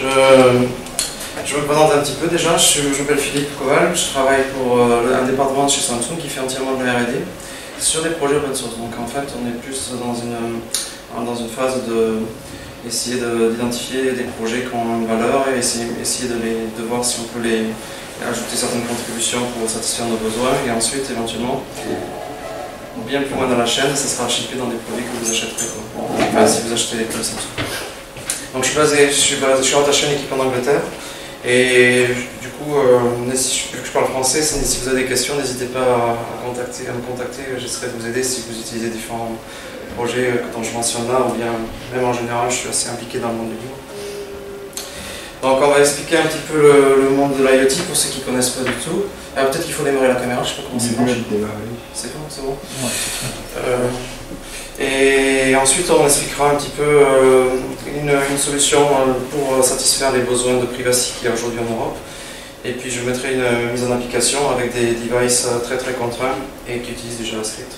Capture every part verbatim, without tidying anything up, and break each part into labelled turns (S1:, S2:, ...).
S1: Euh, je me présente un petit peu déjà, je, je m'appelle Philippe Koval, je travaille pour euh, un département chez Samsung qui fait entièrement de la R et D sur des projets open source. Donc en fait on est plus dans une, dans une phase de essayer d'identifier des projets qui ont une valeur et essayer, essayer de, les, de voir si on peut les ajouter certaines contributions pour satisfaire nos besoins et ensuite éventuellement bien plus loin dans la chaîne, ça sera shippé dans des produits que vous achèterez quoi. Enfin, si vous achetez des produits Samsung. Donc je suis, basé, je, suis basé, je suis rattaché à une équipe en Angleterre et du coup, euh, vu que je parle français, si vous avez des questions, n'hésitez pas à, contacter, à me contacter, j'essaierai de vous aider si vous utilisez différents projets dont je mentionne là, ou bien même en général, je suis assez impliqué dans le monde du livre. Donc on va expliquer un petit peu le, le monde de l'IoT pour ceux qui ne connaissent pas du tout. Peut-être qu'il faut démarrer la caméra, je ne sais pas comment c'est marche. C'est bon, c'est bon.
S2: Ouais,
S1: euh, Et ensuite on expliquera un petit peu euh, une, une solution pour satisfaire les besoins de privacy qu'il y a aujourd'hui en Europe. Et puis je mettrai une mise en application avec des devices très très contraints et qui utilisent du JavaScript.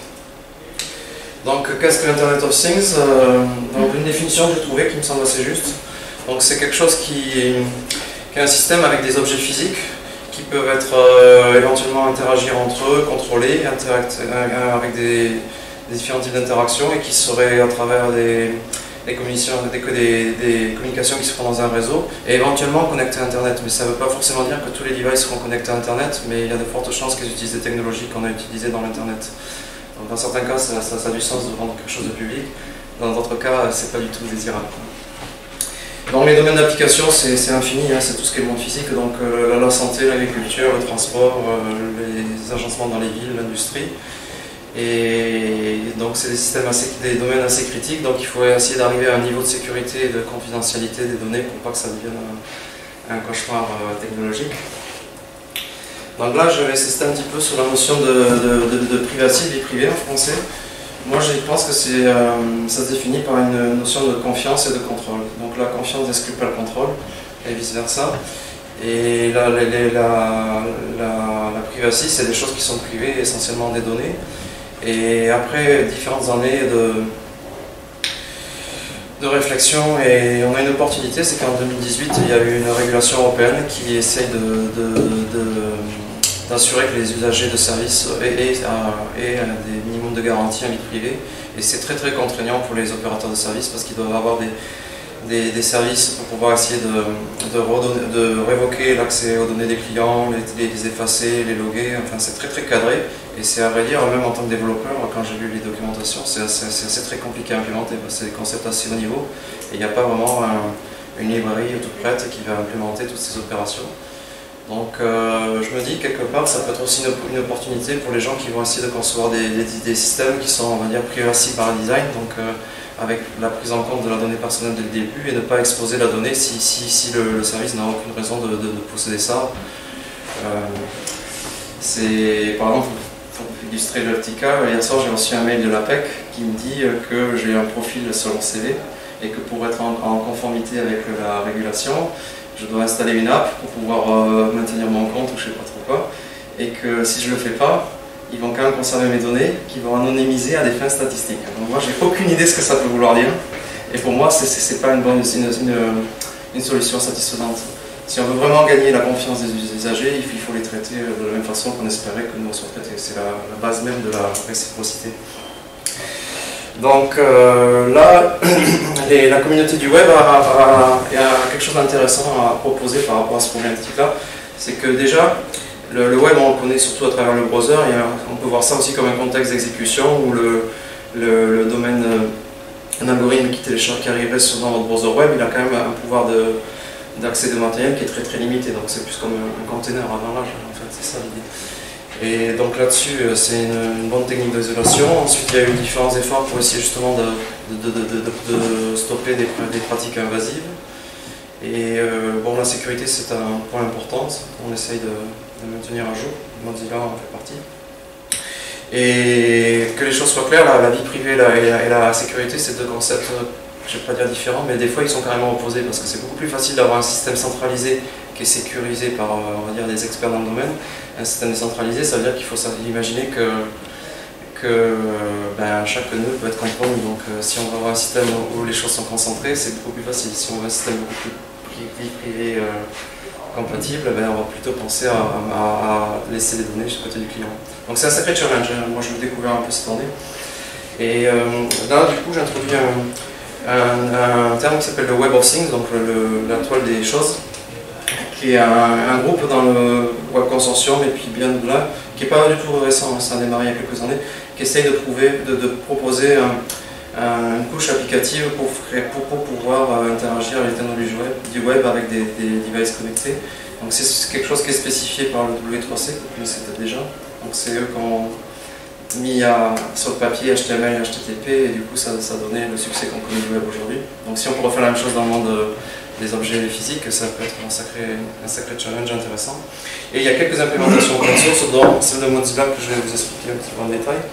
S1: Donc qu'est-ce que l'Internet of Things? euh, donc, une définition que j'ai trouvée qui me semble assez juste. Donc c'est quelque chose qui est, qui est un système avec des objets physiques qui peuvent être euh, éventuellement interagir entre eux, contrôler, euh, avec des, des différents types d'interactions et qui seraient à travers des, des, communications, des, des, des communications qui se font dans un réseau et éventuellement connectés à Internet. Mais ça ne veut pas forcément dire que tous les devices seront connectés à Internet, mais il y a de fortes chances qu'ils utilisent des technologies qu'on a utilisées dans l'Internet. Donc dans certains cas, ça, ça, ça a du sens de rendre quelque chose de public, dans d'autres cas, c'est pas du tout désirable. Dans les domaines d'application, c'est infini, hein, c'est tout ce qui est le monde physique, donc euh, la santé, l'agriculture, le transport, euh, les agencements dans les villes, l'industrie. Et donc c'est des systèmes assez, des domaines assez critiques, donc il faut essayer d'arriver à un niveau de sécurité et de confidentialité des données pour pas que ça devienne un, un cauchemar euh, technologique. Donc là, je vais insister un petit peu sur la notion de, de, de, de privacy, de vie privée en français. Moi, je pense que c'est, euh, ça se définit par une notion de confiance et de contrôle. Donc la confiance n'exclut pas le contrôle, et vice-versa. Et la, la, la, la, la privacy, c'est des choses qui sont privées, essentiellement des données. Et après différentes années de, de réflexion, et on a une opportunité, c'est qu'en deux mille dix-huit, il y a eu une régulation européenne qui essaye de, de, de d'assurer que les usagers de services aient, aient, aient des minimums de garantie en vie privée. Et c'est très très contraignant pour les opérateurs de services parce qu'ils doivent avoir des, des, des services pour pouvoir essayer de, de, redonner, de révoquer l'accès aux données des clients, les, les effacer, les loguer. Enfin, c'est très très cadré. Et c'est à vrai dire, même en tant que développeur, quand j'ai lu les documentations, c'est assez très compliqué à implémenter parce que c'est des concepts assez haut niveau. Et il n'y a pas vraiment un, une librairie toute prête qui va implémenter toutes ces opérations. Donc euh, je me dis quelque part ça peut être aussi une, une opportunité pour les gens qui vont essayer de concevoir des, des, des systèmes qui sont, on va dire, privacy par design, donc euh, avec la prise en compte de la donnée personnelle dès le début et ne pas exposer la donnée si, si, si le, le service n'a aucune raison de, de, de posséder ça. Euh, c'est par exemple, pour illustrer le petit cas, hier soir j'ai reçu un mail de l'A P E C qui me dit que j'ai un profil sur mon C V et que pour être en, en conformité avec la régulation, je dois installer une app pour pouvoir euh, maintenir mon compte ou je sais pas trop quoi, et que si je le fais pas, ils vont quand même conserver mes données, qui vont anonymiser à des fins statistiques. Donc moi j'ai aucune idée de ce que ça peut vouloir dire, et pour moi c'est pas une, bonne, une, une, une solution satisfaisante. Si on veut vraiment gagner la confiance des usagers, il faut les traiter de la même façon qu'on espérait que nous on soit traités. C'est la, la base même de la réciprocité. Donc euh, là, les, la communauté du web a, a, a, a quelque chose d'intéressant à proposer par rapport à ce problématique-là. C'est que déjà, le, le web, on le connaît surtout à travers le browser, et on peut voir ça aussi comme un contexte d'exécution où le, le, le domaine, un algorithme qui télécharge, qui arriverait sur dans votre browser web, il a quand même un pouvoir d'accès de, de matériel qui est très très limité. Donc c'est plus comme un, un container à vingt pages, en fait, c'est ça l'idée. Et donc là-dessus, c'est une, une bonne technique d'isolation. Ensuite, il y a eu différents efforts pour essayer justement de, de, de, de, de, de stopper des, des pratiques invasives. Et euh, bon, la sécurité, c'est un point important. On essaye de, de maintenir à jour. Mozilla en fait partie. Et que les choses soient claires, la, la vie privée la, et, la, et la sécurité, c'est deux concepts, je ne vais pas dire différents, mais des fois ils sont carrément opposés parce que c'est beaucoup plus facile d'avoir un système centralisé qui est sécurisé par, on va dire, des experts dans le domaine. Un système décentralisé, ça veut dire qu'il faut imaginer que, que ben, chaque nœud peut être compromis. Donc euh, si on veut avoir un système où les choses sont concentrées, c'est beaucoup plus facile. Si on veut un système beaucoup plus vie privée euh, compatible, ben, on va plutôt penser à, à, à laisser les données du côté du client. Donc c'est un sacré challenge, hein. Moi je l'ai découvert un peu cette année. Et euh, là du coup j'introduis un, un, un terme qui s'appelle le Web of Things, donc le, le, la toile des choses, qui est un, un groupe dans le Web Consortium et puis bien au-delà, qui n'est pas du tout récent, ça a démarré il y a quelques années, qui essaye de, prouver, de, de proposer un, un, une couche applicative pour, pour, pour pouvoir euh, interagir avec les technologies du web, du web avec des, des devices connectés. Donc c'est quelque chose qui est spécifié par le W trois C, que vous connaissez peut-être déjà. Donc c'est eux qui ont mis à, sur le papier H T M L et H T T P, et du coup ça, ça a donné le succès qu'on connaît du web aujourd'hui. Donc si on peut refaire la même chose dans le monde euh, des objets physiques, ça peut être un sacré, un sacré challenge intéressant. Et il y a quelques implémentations open source, dont celle de Mozilla que je vais vous expliquer un petit peu en détail.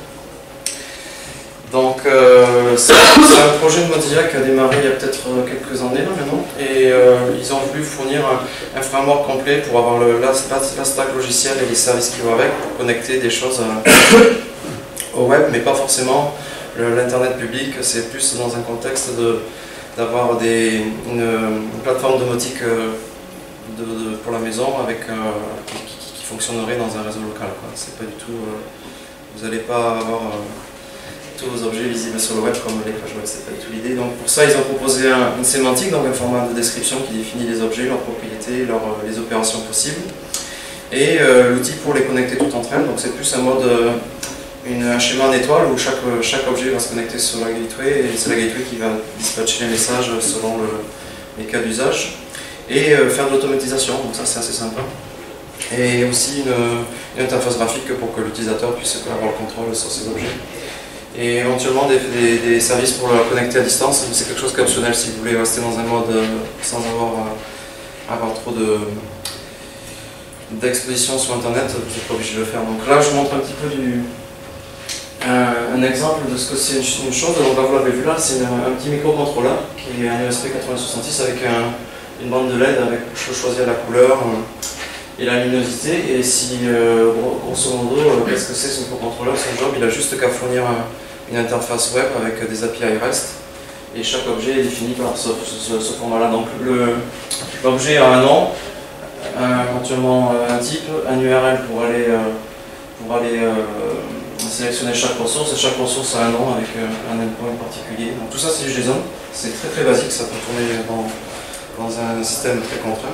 S1: Donc euh, c'est un projet de Mozilla qui a démarré il y a peut-être quelques années là maintenant, et euh, ils ont voulu fournir un, un framework complet pour avoir le, la, la stack logicielle et les services qui vont avec, pour connecter des choses euh, au web, mais pas forcément l'internet public. C'est plus dans un contexte de d'avoir une, une plateforme domotique euh, de, de, pour la maison avec, euh, qui, qui, qui fonctionnerait dans un réseau local. C'est pas du tout, euh, vous n'allez pas avoir euh, tous vos objets visibles sur le web comme les pages web, c'est pas du tout l'idée. Donc pour ça ils ont proposé un, une sémantique, donc un format de description qui définit les objets, leurs propriétés, leurs, les opérations possibles, et euh, l'outil pour les connecter toutes entre elles. Donc c'est plus un mode euh, Une, un schéma en étoile où chaque, chaque objet va se connecter sur la gateway, et c'est la gateway qui va dispatcher les messages selon le, les cas d'usage, et euh, faire de l'automatisation, donc ça c'est assez sympa. Et aussi une, une interface graphique pour que l'utilisateur puisse avoir le contrôle sur ces objets. Et éventuellement des, des, des services pour le connecter à distance, c'est quelque chose d'optionnel si vous voulez rester dans un mode euh, sans avoir, euh, avoir trop de d'exposition sur internet, vous n'êtes pas obligé de le faire. Donc là je vous montre un petit peu du Un, un exemple de ce que c'est une chose. Donc là, vous l'avez vu là, c'est un, un petit microcontrôleur qui est un U S B quatre-vingts soixante-six avec un, une bande de L E D avec pour choisir la couleur euh, et la luminosité. Et si, euh, grosso modo, euh, qu'est-ce que c'est ce microcontrôleur? Son job, il a juste qu'à fournir un, une interface web avec des A P I REST, et chaque objet est défini par ce, ce, ce format-là. Donc l'objet a un nom, un, éventuellement un type, un U R L pour aller, euh, pour aller euh, sélectionner chaque ressource, et chaque ressource a un nom avec un endpoint particulier. Donc tout ça c'est du JSON, c'est très très basique, ça peut tourner dans, dans un système très contraint.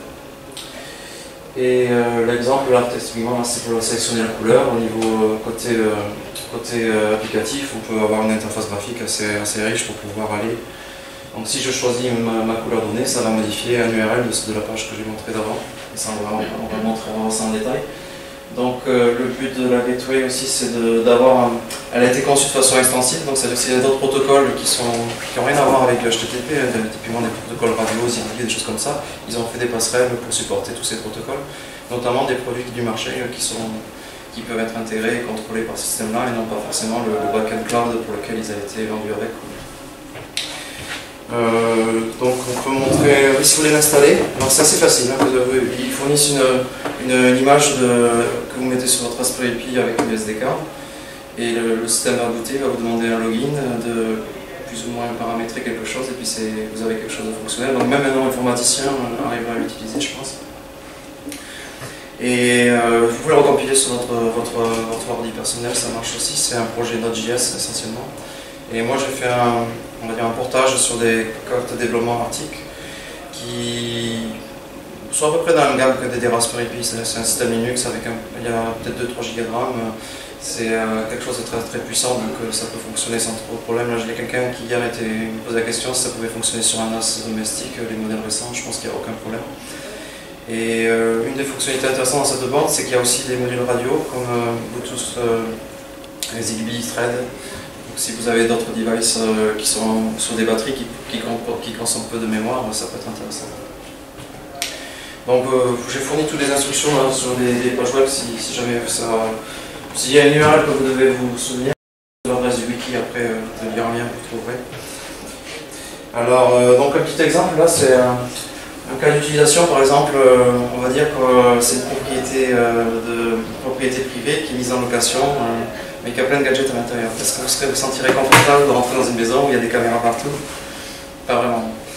S1: Et euh, l'exemple là, typiquement, c'est pour sélectionner la couleur. Au niveau euh, côté, euh, côté euh, applicatif, on peut avoir une interface graphique assez, assez riche pour pouvoir aller. Donc si je choisis ma, ma couleur donnée, ça va modifier un U R L de, de la page que j'ai montré d'avant. Et ça on va, on va montrer ça en détail. Donc euh, le but de la gateway aussi, c'est d'avoir, elle a été conçue de façon extensive, donc c'est-à-dire qu'il y a d'autres protocoles qui n'ont qui rien à voir avec le H T T P, hein, typiquement des protocoles radio, zigbee, des choses comme ça. Ils ont fait des passerelles pour supporter tous ces protocoles, notamment des produits du marché euh, qui, sont, qui peuvent être intégrés et contrôlés par ce système-là, et non pas forcément le, le backend cloud pour lequel ils ont été vendus avec. Euh, donc on peut montrer, oui, si vous voulez l'installer, alors c'est assez facile, hein, vous avez, ils fournissent une, une, une image de, que vous mettez sur votre Raspberry Pi avec une S D card, et le, le système va booter, va vous demander un login, de plus ou moins paramétrer quelque chose, et puis vous avez quelque chose de fonctionnel. Donc même un informaticien arrivera à l'utiliser, je pense. Et euh, vous pouvez le recompiler sur votre, votre, votre ordi personnel, ça marche aussi, c'est un projet Node.js essentiellement. Et moi j'ai fait un, on va dire un portage sur des cartes de développement arctique qui sont à peu près dans la même gamme que des Raspberry Pi. C'est un système Linux avec un, il y a peut-être deux trois giga de RAM. C'est euh, quelque chose de très, très puissant, donc euh, ça peut fonctionner sans trop de problème. Là j'ai quelqu'un qui hier était, me posait la question si ça pouvait fonctionner sur un N A S domestique, les modèles récents, je pense qu'il n'y a aucun problème. Et euh, une des fonctionnalités intéressantes dans cette borne, c'est qu'il y a aussi des modules radio comme euh, Bluetooth, euh, Zigbee, Thread. Si vous avez d'autres devices euh, qui sont sur des batteries qui, qui, qui consomment peu de mémoire, ça peut être intéressant. Donc euh, j'ai fourni toutes les instructions là, sur les, les pages web si, si jamais ça... S'il y a une U R L que vous devez vous souvenir, l'adresse du wiki, après euh, vous avez un lien, vous trouverez. Alors, euh, donc un petit exemple, là c'est un, un cas d'utilisation, par exemple, euh, on va dire que euh, c'est une propriété, euh, de, propriété privée qui est mise en location. Euh, mais qui a plein de gadgets à l'intérieur. Est-ce que vous serez, vous sentirez confortable de rentrer dans une maison où il y a des caméras partout? Pas vraiment.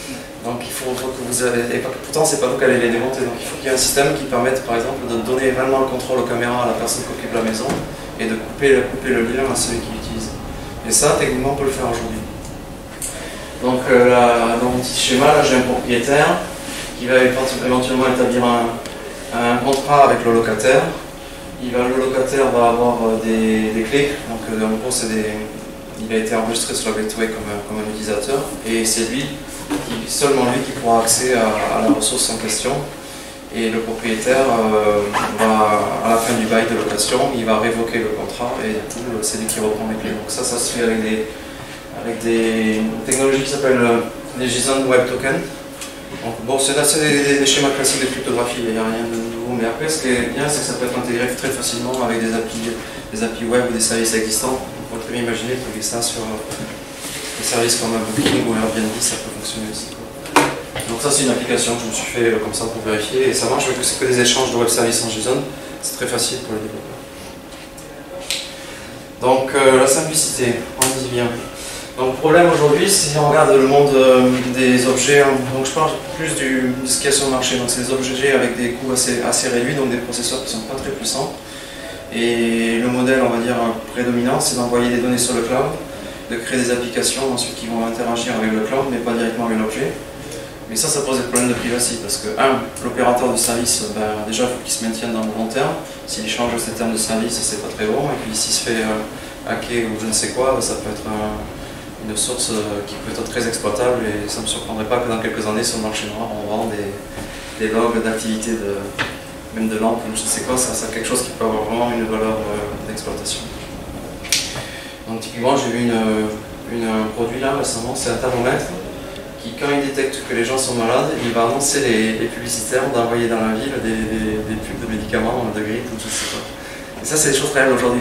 S1: Donc il faut, faut que vous avez, et pourtant c'est pas vous qui allez les démonter, donc il faut qu'il y ait un système qui permette par exemple de donner vraiment le contrôle aux caméras à la personne qui occupe la maison et de couper, couper le lien à celui qui l'utilise. Et ça, techniquement, on peut le faire aujourd'hui. Donc euh, là, dans mon petit schéma, là j'ai un propriétaire qui va éventuellement établir un, un contrat avec le locataire. Il va, le locataire va avoir des, des clés, donc euh, en gros c'est des, il a été enregistré sur la gateway comme, comme un utilisateur, et c'est lui, qui, seulement lui qui pourra accéder à, à la ressource en question. Et le propriétaire euh, va, à la fin du bail de location, il va révoquer le contrat et du coup c'est lui qui reprend les clés. Donc ça, ça se fait avec des, avec des technologies qui s'appellent les JSON Web Token. Donc bon, c'est des, des schémas classiques de cryptographie, il n'y a rien de nouveau, mais après ce qui est bien, c'est que ça peut être intégré très facilement avec des applis, des applis web ou des services existants. On peut très bien imaginer que ça sur des services comme un Booking ou Airbnb, ça peut fonctionner aussi. Donc ça c'est une application que je me suis fait comme ça pour vérifier, et ça marche, vu que c'est que des échanges de web services en JSON, c'est très facile pour les développeurs. Donc euh, la simplicité, on y vient. Donc le problème aujourd'hui, si on regarde le monde euh, des objets, donc je parle plus du, de ce qu'il y a sur le marché, donc c'est des objets avec des coûts assez, assez réduits, donc des processeurs qui ne sont pas très puissants. Et le modèle, on va dire, prédominant, c'est d'envoyer des données sur le cloud, de créer des applications ensuite qui vont interagir avec le cloud, mais pas directement avec l'objet. Mais ça, ça pose des problèmes de privacy, parce que, un, l'opérateur du service, ben, déjà, il faut qu'il se maintienne dans le long terme. S'il change ses termes de service, c'est pas très bon, et puis s'il se fait euh, hacker ou je ne sais quoi, ben, ça peut être un, une source qui peut être très exploitable, et ça ne me surprendrait pas que dans quelques années sur le marché noir on vend des, des logs d'activité, de, même de lampes ou je ne sais quoi, ça, ça quelque chose qui peut avoir vraiment une valeur euh, d'exploitation. Donc typiquement j'ai vu une, une, un produit là récemment, c'est un thermomètre qui, quand il détecte que les gens sont malades, il va annoncer les, les publicitaires d'envoyer dans la ville des, des, des pubs de médicaments, de grippe ou je ne sais pas. Et ça c'est des choses réelles aujourd'hui.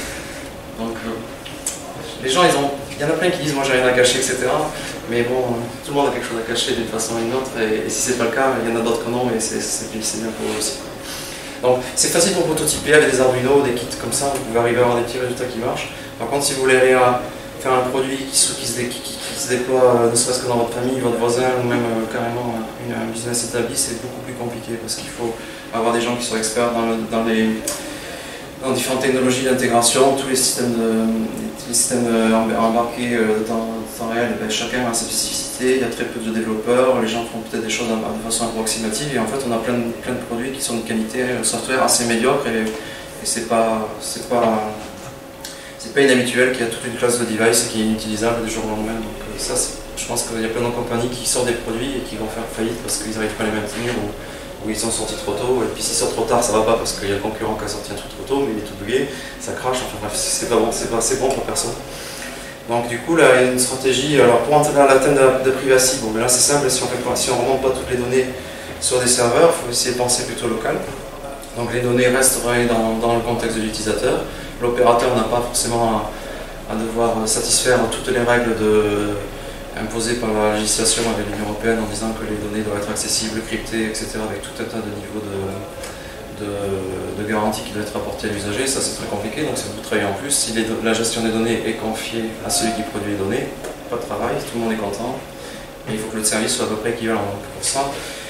S1: Donc euh, les gens ils ont Il y en a plein qui disent moi j'ai rien à cacher, et cetera. Mais bon, tout le monde a quelque chose à cacher d'une façon ou d'une autre, et, et si c'est pas le cas, il y en a d'autres que non, et c'est bien pour eux aussi. Donc c'est facile pour prototyper avec des Arduino, des kits comme ça, vous pouvez arriver à avoir des petits résultats qui marchent. Par contre, si vous voulez aller à faire un produit qui se, qui se, qui, qui, qui se déploie, ne serait-ce que dans votre famille, votre voisin, ou même euh, carrément une, un business établi, c'est beaucoup plus compliqué, parce qu'il faut avoir des gens qui sont experts dans, le, dans les... dans différentes technologies d'intégration, tous les systèmes, de, les systèmes embarqués de temps, de temps réel, ben, chacun a sa spécificité, il y a très peu de développeurs, les gens font peut-être des choses de façon approximative, et en fait on a plein de, plein de produits qui sont de qualité, un software assez médiocre, et, et c'est pas, c'est pas, c'est pas inhabituel qu'il y a toute une classe de device qui est inutilisable du jour au lendemain. Donc ça, je pense qu'il y a plein de compagnies qui sortent des produits et qui vont faire faillite parce qu'ils n'arrivent pas à les maintenir, ou, ou ils sont sortis trop tôt, et puis s'ils sortent trop tard ça va pas parce qu'il y a le concurrent qui a sorti un truc trop tôt, mais il est tout bugué, ça crache, enfin bref, c'est pas bon, c'est pas assez bon pour personne. Donc du coup là il y a une stratégie, alors pour entrer dans la thème de, de privacy, bon mais là c'est simple, si on ne si remonte pas toutes les données sur des serveurs, il faut essayer de penser plutôt local. Donc les données restent dans, dans le contexte de l'utilisateur, l'opérateur n'a pas forcément à, à devoir satisfaire toutes les règles de imposé par la législation avec l'Union européenne en disant que les données doivent être accessibles, cryptées, et cetera avec tout un tas de niveaux de, de, de garantie qui doivent être apportés à l'usager. Ça c'est très compliqué, donc c'est beaucoup de travail en plus. Si les, la gestion des données est confiée à celui qui produit les données, pas de travail, tout le monde est content, et il faut que le service soit à peu près équivalent. Donc pour ça,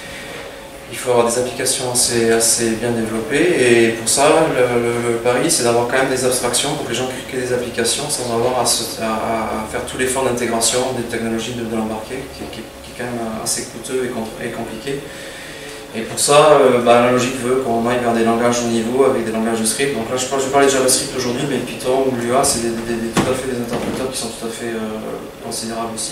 S1: il faut avoir des applications assez, assez bien développées, et pour ça, le, le, le pari, c'est d'avoir quand même des abstractions pour que les gens cliquent des applications sans avoir à, se, à, à faire tous les efforts d'intégration des technologies de, de l'embarqué, qui, qui, qui est quand même assez coûteux et, et compliqué. Et pour ça, euh, bah, la logique veut qu'on aille vers des langages haut niveau avec des langages de script. Donc là, je, je vais parler de JavaScript aujourd'hui, mais Python ou l'U A, c'est tout à fait des interpréteurs qui sont tout à fait euh, considérables aussi.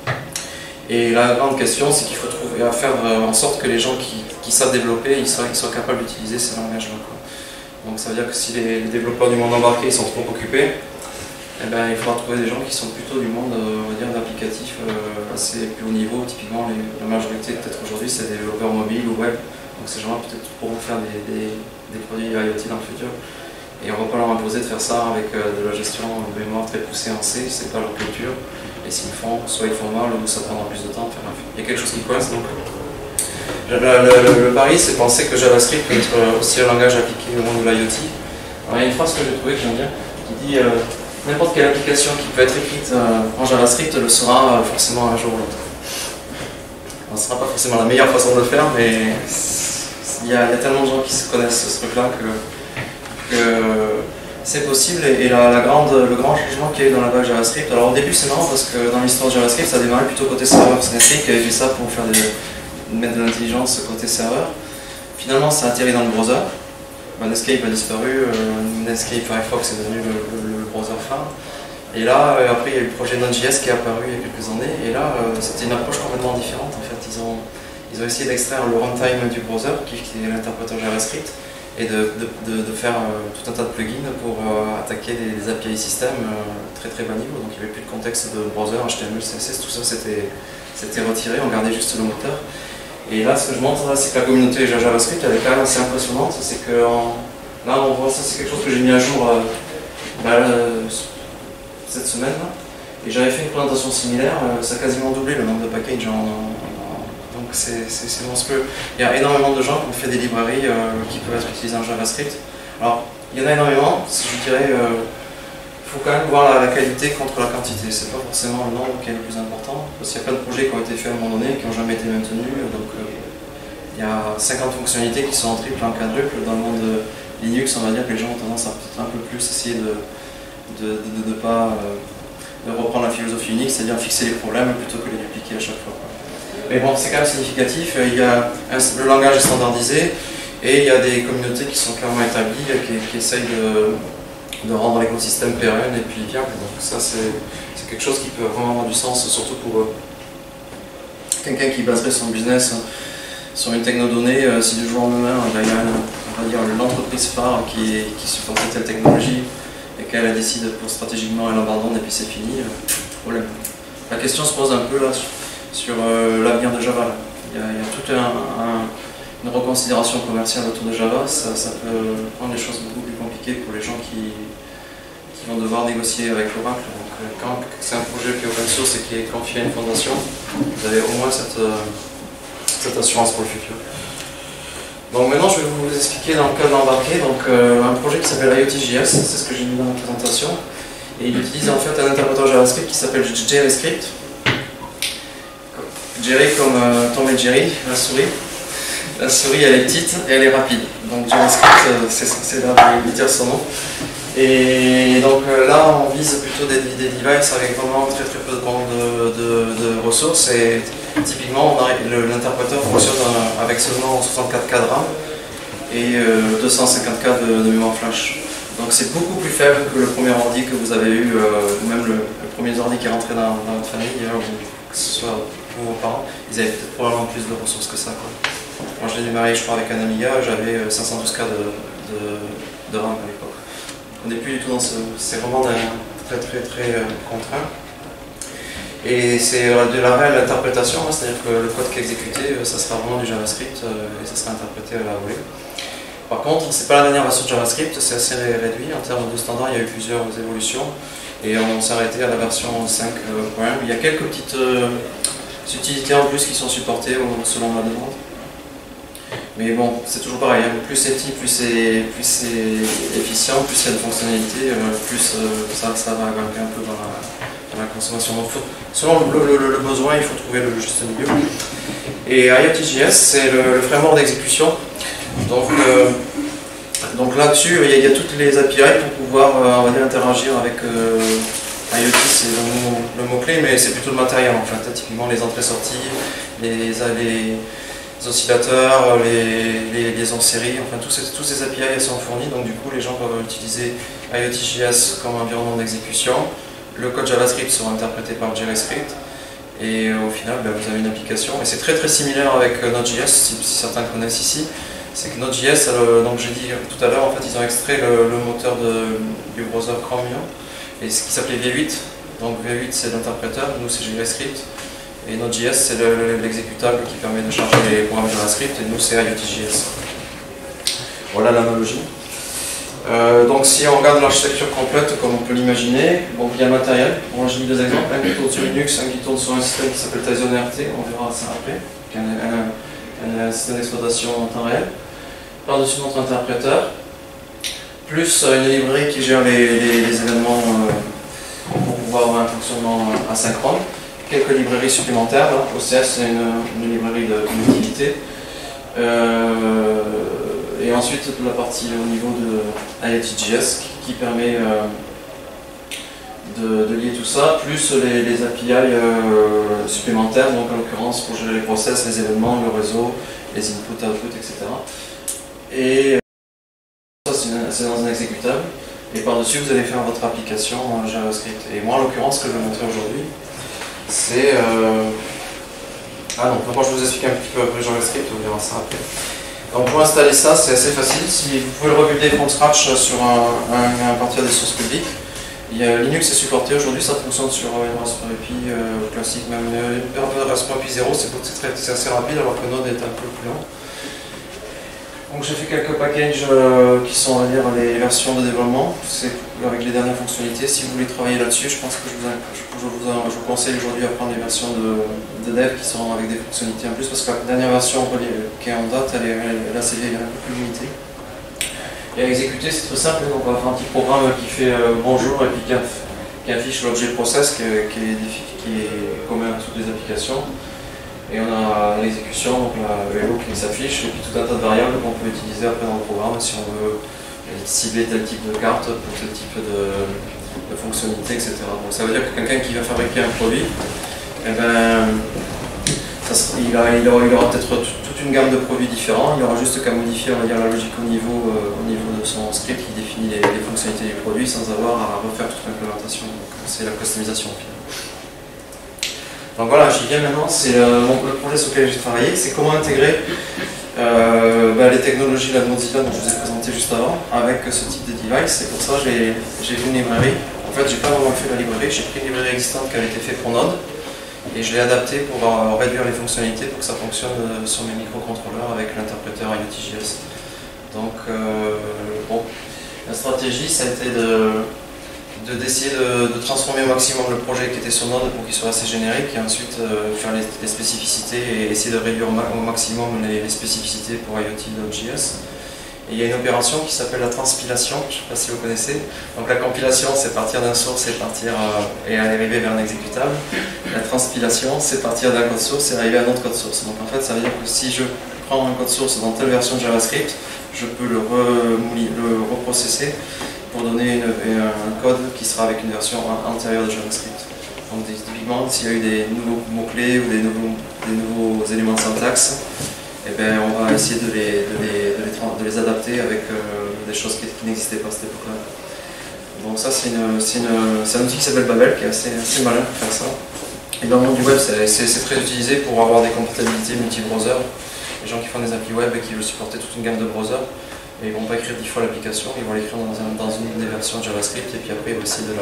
S1: Et la grande question, c'est qu'il faut trouver à faire en sorte que les gens qui, qui savent développer, ils soient, ils soient capables d'utiliser ces langages-là. Donc ça veut dire que si les, les développeurs du monde embarqué ils sont trop occupés, eh ben, il faudra trouver des gens qui sont plutôt du monde on va dire, d'applicatifs euh, assez plus haut niveau. Typiquement, les, la majorité peut-être aujourd'hui, c'est des développeurs mobiles ou web. Donc ces gens-là peut-être pourront faire des, des, des produits IoT dans le futur. Et on ne va pas leur imposer de faire ça avec euh, de la gestion de mémoire très poussée en C, c'est pas leur culture. Et s'ils font, soit ils font mal ou ça prendra plus de temps. Enfin, il y a quelque chose qui coince. Donc, le, le, le pari, c'est penser que JavaScript peut être aussi un langage appliqué au monde de l'IoT. Alors, il y a une phrase que j'ai trouvée que j'aime bien qui dit euh, n'importe quelle application qui peut être écrite euh, en JavaScript le sera euh, forcément un jour ou l'autre. ne sera pas forcément la meilleure façon de le faire, mais il y, y a tellement de gens qui se connaissent ce truc-là que, que c'est possible. Et, et la, la grande, le grand changement qu'il y a eu dans la base JavaScript, alors au début c'est marrant parce que dans l'histoire de JavaScript, ça a démarré plutôt côté serveur. C'est Netscape qui avait fait ça pour faire des, mettre de l'intelligence côté serveur. Finalement, ça a atterri dans le browser. Ben, Netscape a disparu, euh, Netscape Firefox est devenu le, le, le browser phare. Et là, euh, après, il y a eu le projet Node.js qui est apparu il y a quelques années. Et là, euh, c'était une approche complètement différente. En fait, ils ont, ils ont essayé d'extraire le runtime du browser, qui, qui est l'interpréteur JavaScript, et de, de, de, de faire euh, tout un tas de plugins pour euh, attaquer des, des A P I système euh, très très bas niveau. Donc il n'y avait plus de contexte de browser, H T M L, C S S, tout ça c'était retiré, on gardait juste le moteur. Et là, ce que je montre, c'est que la communauté JavaScript, elle est quand même assez impressionnante. C'est que en, là, on voit ça, c'est quelque chose que j'ai mis à jour euh, là, euh, cette semaine. Là. Et j'avais fait une présentation similaire, euh, ça a quasiment doublé le nombre de packages en, en, donc c'est monstrueux. Il y a énormément de gens qui ont fait des librairies euh, qui peuvent être utilisées en JavaScript. Alors, il y en a énormément, je dirais, il euh, faut quand même voir la, la qualité contre la quantité. C'est pas forcément le nombre qui est le plus important, parce qu'il y a plein de projets qui ont été faits à un moment donné et qui n'ont jamais été maintenus. Donc, euh, il y a cinquante fonctionnalités qui sont en triple, en quadruple. Dans le monde de Linux, on va dire que les gens ont tendance à peut-être un peu plus essayer de ne pas euh, de reprendre la philosophie Unix, c'est-à-dire fixer les problèmes plutôt que les dupliquer à chaque fois. Mais bon, c'est quand même significatif. Il y a un, le langage est standardisé et il y a des communautés qui sont clairement établies, qui, qui essayent de, de rendre l'écosystème pérenne et puis viable. Donc ça, c'est quelque chose qui peut vraiment avoir du sens, surtout pour euh, quelqu'un qui baserait son business sur une technodonnée. Euh, si du jour au lendemain, il y a on va dire l'entreprise phare qui, qui supporte telle technologie et qu'elle décide pour stratégiquement elle abandonne et puis c'est fini, euh, problème. La question se pose un peu là sur euh, l'avenir de Java. Il y a, il y a toute un, un, une reconsidération commerciale autour de Java, ça, ça peut rendre les choses beaucoup plus compliquées pour les gens qui, qui vont devoir négocier avec Oracle. Donc euh, quand c'est un projet qui est open source et qui est confié à une fondation, vous avez au moins cette, euh, cette assurance pour le futur. Donc maintenant je vais vous expliquer dans le code embarqué donc, euh, un projet qui s'appelle IoTJS, c'est ce que j'ai mis dans la présentation. Et il utilise en fait un interpréteur JavaScript qui s'appelle JerryScript. Jerry comme euh, Tom et Jerry, la souris. La souris elle est petite et elle est rapide. Donc JavaScript euh, c'est censé là lui dire son nom. Et donc euh, là on vise plutôt des, des devices avec vraiment très très peu de, de, de, de ressources. Et typiquement l'interpréteur fonctionne avec seulement soixante-quatre K de RAM et euh, deux cent cinquante K de, de mémoire flash. Donc c'est beaucoup plus faible que le premier ordi que vous avez eu, euh, ou même le, le premier ordi qui est rentré dans, dans votre famille, hein, ou que ce soit pour vos parents, ils avaient peut-être probablement plus de ressources que ça. Quoi. Moi je l'ai démarré je crois avec un Amiga, j'avais cinq cent douze K de, de, de RAM à l'époque. On n'est plus du tout dans ce... c'est vraiment très très très euh, contraint. Et c'est de la réelle interprétation, hein, c'est-à-dire que le code qui est exécuté, ça sera vraiment du JavaScript euh, et ça sera interprété à la volée. Par contre, c'est pas la dernière version de JavaScript, c'est assez réduit. En termes de standard, il y a eu plusieurs évolutions et on s'est arrêté à la version cinq point un. Il y a quelques petites euh, utilités en plus qui sont supportées selon la demande. Mais bon, c'est toujours pareil, hein. Plus c'est petit, plus c'est efficient, plus il y a de fonctionnalités, euh, plus euh, ça, ça va grimper un peu dans la, dans la consommation. Donc, faut, selon le, le, le besoin, il faut trouver le juste milieu. Et IoTJS, c'est le, le framework d'exécution. Donc, euh, donc là-dessus, il, il y a toutes les A P I pour pouvoir euh, on va dire, interagir avec euh, IoT, c'est le mot-clé, mot mais c'est plutôt le matériel en fait. Typiquement les entrées-sorties, les, les, les oscillateurs, les, les liaisons série, enfin tous ces, tous ces A P I sont fournis, donc du coup les gens peuvent utiliser IoTJS comme environnement d'exécution. Le code JavaScript sera interprété par JerryScript. Et euh, au final, ben, vous avez une application. Et c'est très très similaire avec euh, Node.js, si, si certains connaissent ici. C'est que Node.js, euh, donc j'ai dit tout à l'heure, en fait, ils ont extrait le, le moteur de, du browser Chromium, et ce qui s'appelait V huit. Donc V huit c'est l'interpréteur, nous c'est JavaScript. Et Node.js c'est l'exécutable qui permet de charger les programmes JavaScript, et nous c'est IoTJS. Voilà l'analogie. Euh, donc si on regarde l'architecture complète comme on peut l'imaginer, bon, il y a le matériel. Bon, j'ai mis deux exemples, un qui tourne sur Linux, un qui tourne sur un système qui s'appelle Tizen R T, on verra ça après, qui est un, un, un système d'exploitation en temps réel. Par-dessus notre interpréteur, plus une librairie qui gère les, les, les événements euh, pour pouvoir avoir un fonctionnement asynchrone. quelques librairies supplémentaires. Là. O C S, c'est une, une librairie de connectivité. Euh, et ensuite, la partie au niveau de I O T J S qui, qui permet euh, de, de lier tout ça, plus les, les A P I euh, supplémentaires, donc en l'occurrence pour gérer les process, les événements, le réseau, les inputs, outputs, et cetera. Et ça, c'est dans un exécutable. Et par-dessus, vous allez faire votre application en JavaScript. Et moi, en l'occurrence, ce que je vais montrer aujourd'hui, c'est... Euh... Ah non, d'abord je vous explique un petit peu après JavaScript, on verra ça après. Donc pour installer ça, c'est assez facile. Si vous pouvez le rebuilder from scratch sur un, un, à partir des sources publiques. Il y a, Linux est supporté aujourd'hui, ça fonctionne sur une Raspberry Pi euh, classique, même une Raspberry Pi zéro, c'est assez rapide alors que Node est un peu plus lent. Donc j'ai fait quelques packages euh, qui sont à dire les versions de développement, c'est avec les dernières fonctionnalités. Si vous voulez travailler là-dessus, je pense que je vous, je, je vous, je vous conseille aujourd'hui à prendre les versions de, de dev qui sont avec des fonctionnalités en plus, parce que la dernière version qui est en date, elle est, elle est assez vieille, elle est un peu plus limitée. Et à exécuter, c'est très simple, donc on va faire un petit programme qui fait euh, bonjour et puis qui, qui affiche l'objet process qui est, qui, est, qui est commun à toutes les applications. Et on a l'exécution, donc la hello qui s'affiche, et puis tout un tas de variables qu'on peut utiliser après dans le programme si on veut cibler tel type de carte pour tel type de, de fonctionnalité, et cetera. Donc ça veut dire que quelqu'un qui va fabriquer un produit, eh ben, ça sera, il, a, il aura, il aura peut-être toute une gamme de produits différents, il aura juste qu'à modifier on va dire, la logique au niveau, euh, au niveau de son script qui définit les, les fonctionnalités du produit sans avoir à refaire toute l'implémentation. Donc c'est la customisation finalement. Donc voilà, j'y viens maintenant, c'est le, le projet sur lequel j'ai travaillé, c'est comment intégrer euh, bah, les technologies de Mozilla dont je vous ai présenté juste avant avec ce type de device. Et pour ça, j'ai fait une librairie. En fait, j'ai pas vraiment fait la librairie, j'ai pris une librairie existante qui avait été faite pour Node et je l'ai adaptée pour euh, réduire les fonctionnalités pour que ça fonctionne euh, sur mes microcontrôleurs avec l'interpréteur I O T J S. Donc, euh, bon, la stratégie, ça a été de... d'essayer de, de, de transformer au maximum le projet qui était sur Node pour qu'il soit assez générique et ensuite euh, faire les, les spécificités et essayer de réduire au, ma au maximum les, les spécificités pour I O T dot J S. Et il y a une opération qui s'appelle la transpilation, je ne sais pas si vous connaissez. Donc la compilation, c'est partir d'un source et partir euh, et arriver vers un exécutable. La transpilation, c'est partir d'un code source et arriver à un autre code source. Donc en fait, ça veut dire que si je prends un code source dans telle version de JavaScript, je peux le, re le reprocesser pour donner une, un code qui sera avec une version antérieure de JavaScript. Donc typiquement, s'il y a eu des nouveaux mots-clés ou des nouveaux, des nouveaux éléments de syntaxe, eh bien, on va essayer de les, de les, de les, de les adapter avec euh, des choses qui, qui n'existaient pas à cette époque-là. Donc ça, c'est un outil qui s'appelle Babel, qui est assez, assez malin pour faire ça. Et dans le monde du web, c'est très utilisé pour avoir des compatibilités multi-browser. Les gens qui font des applis web et qui veulent supporter toute une gamme de browsers, et ils ne vont pas écrire dix fois l'application, ils vont l'écrire dans, un, dans une des versions de JavaScript et puis après ils vont essayer de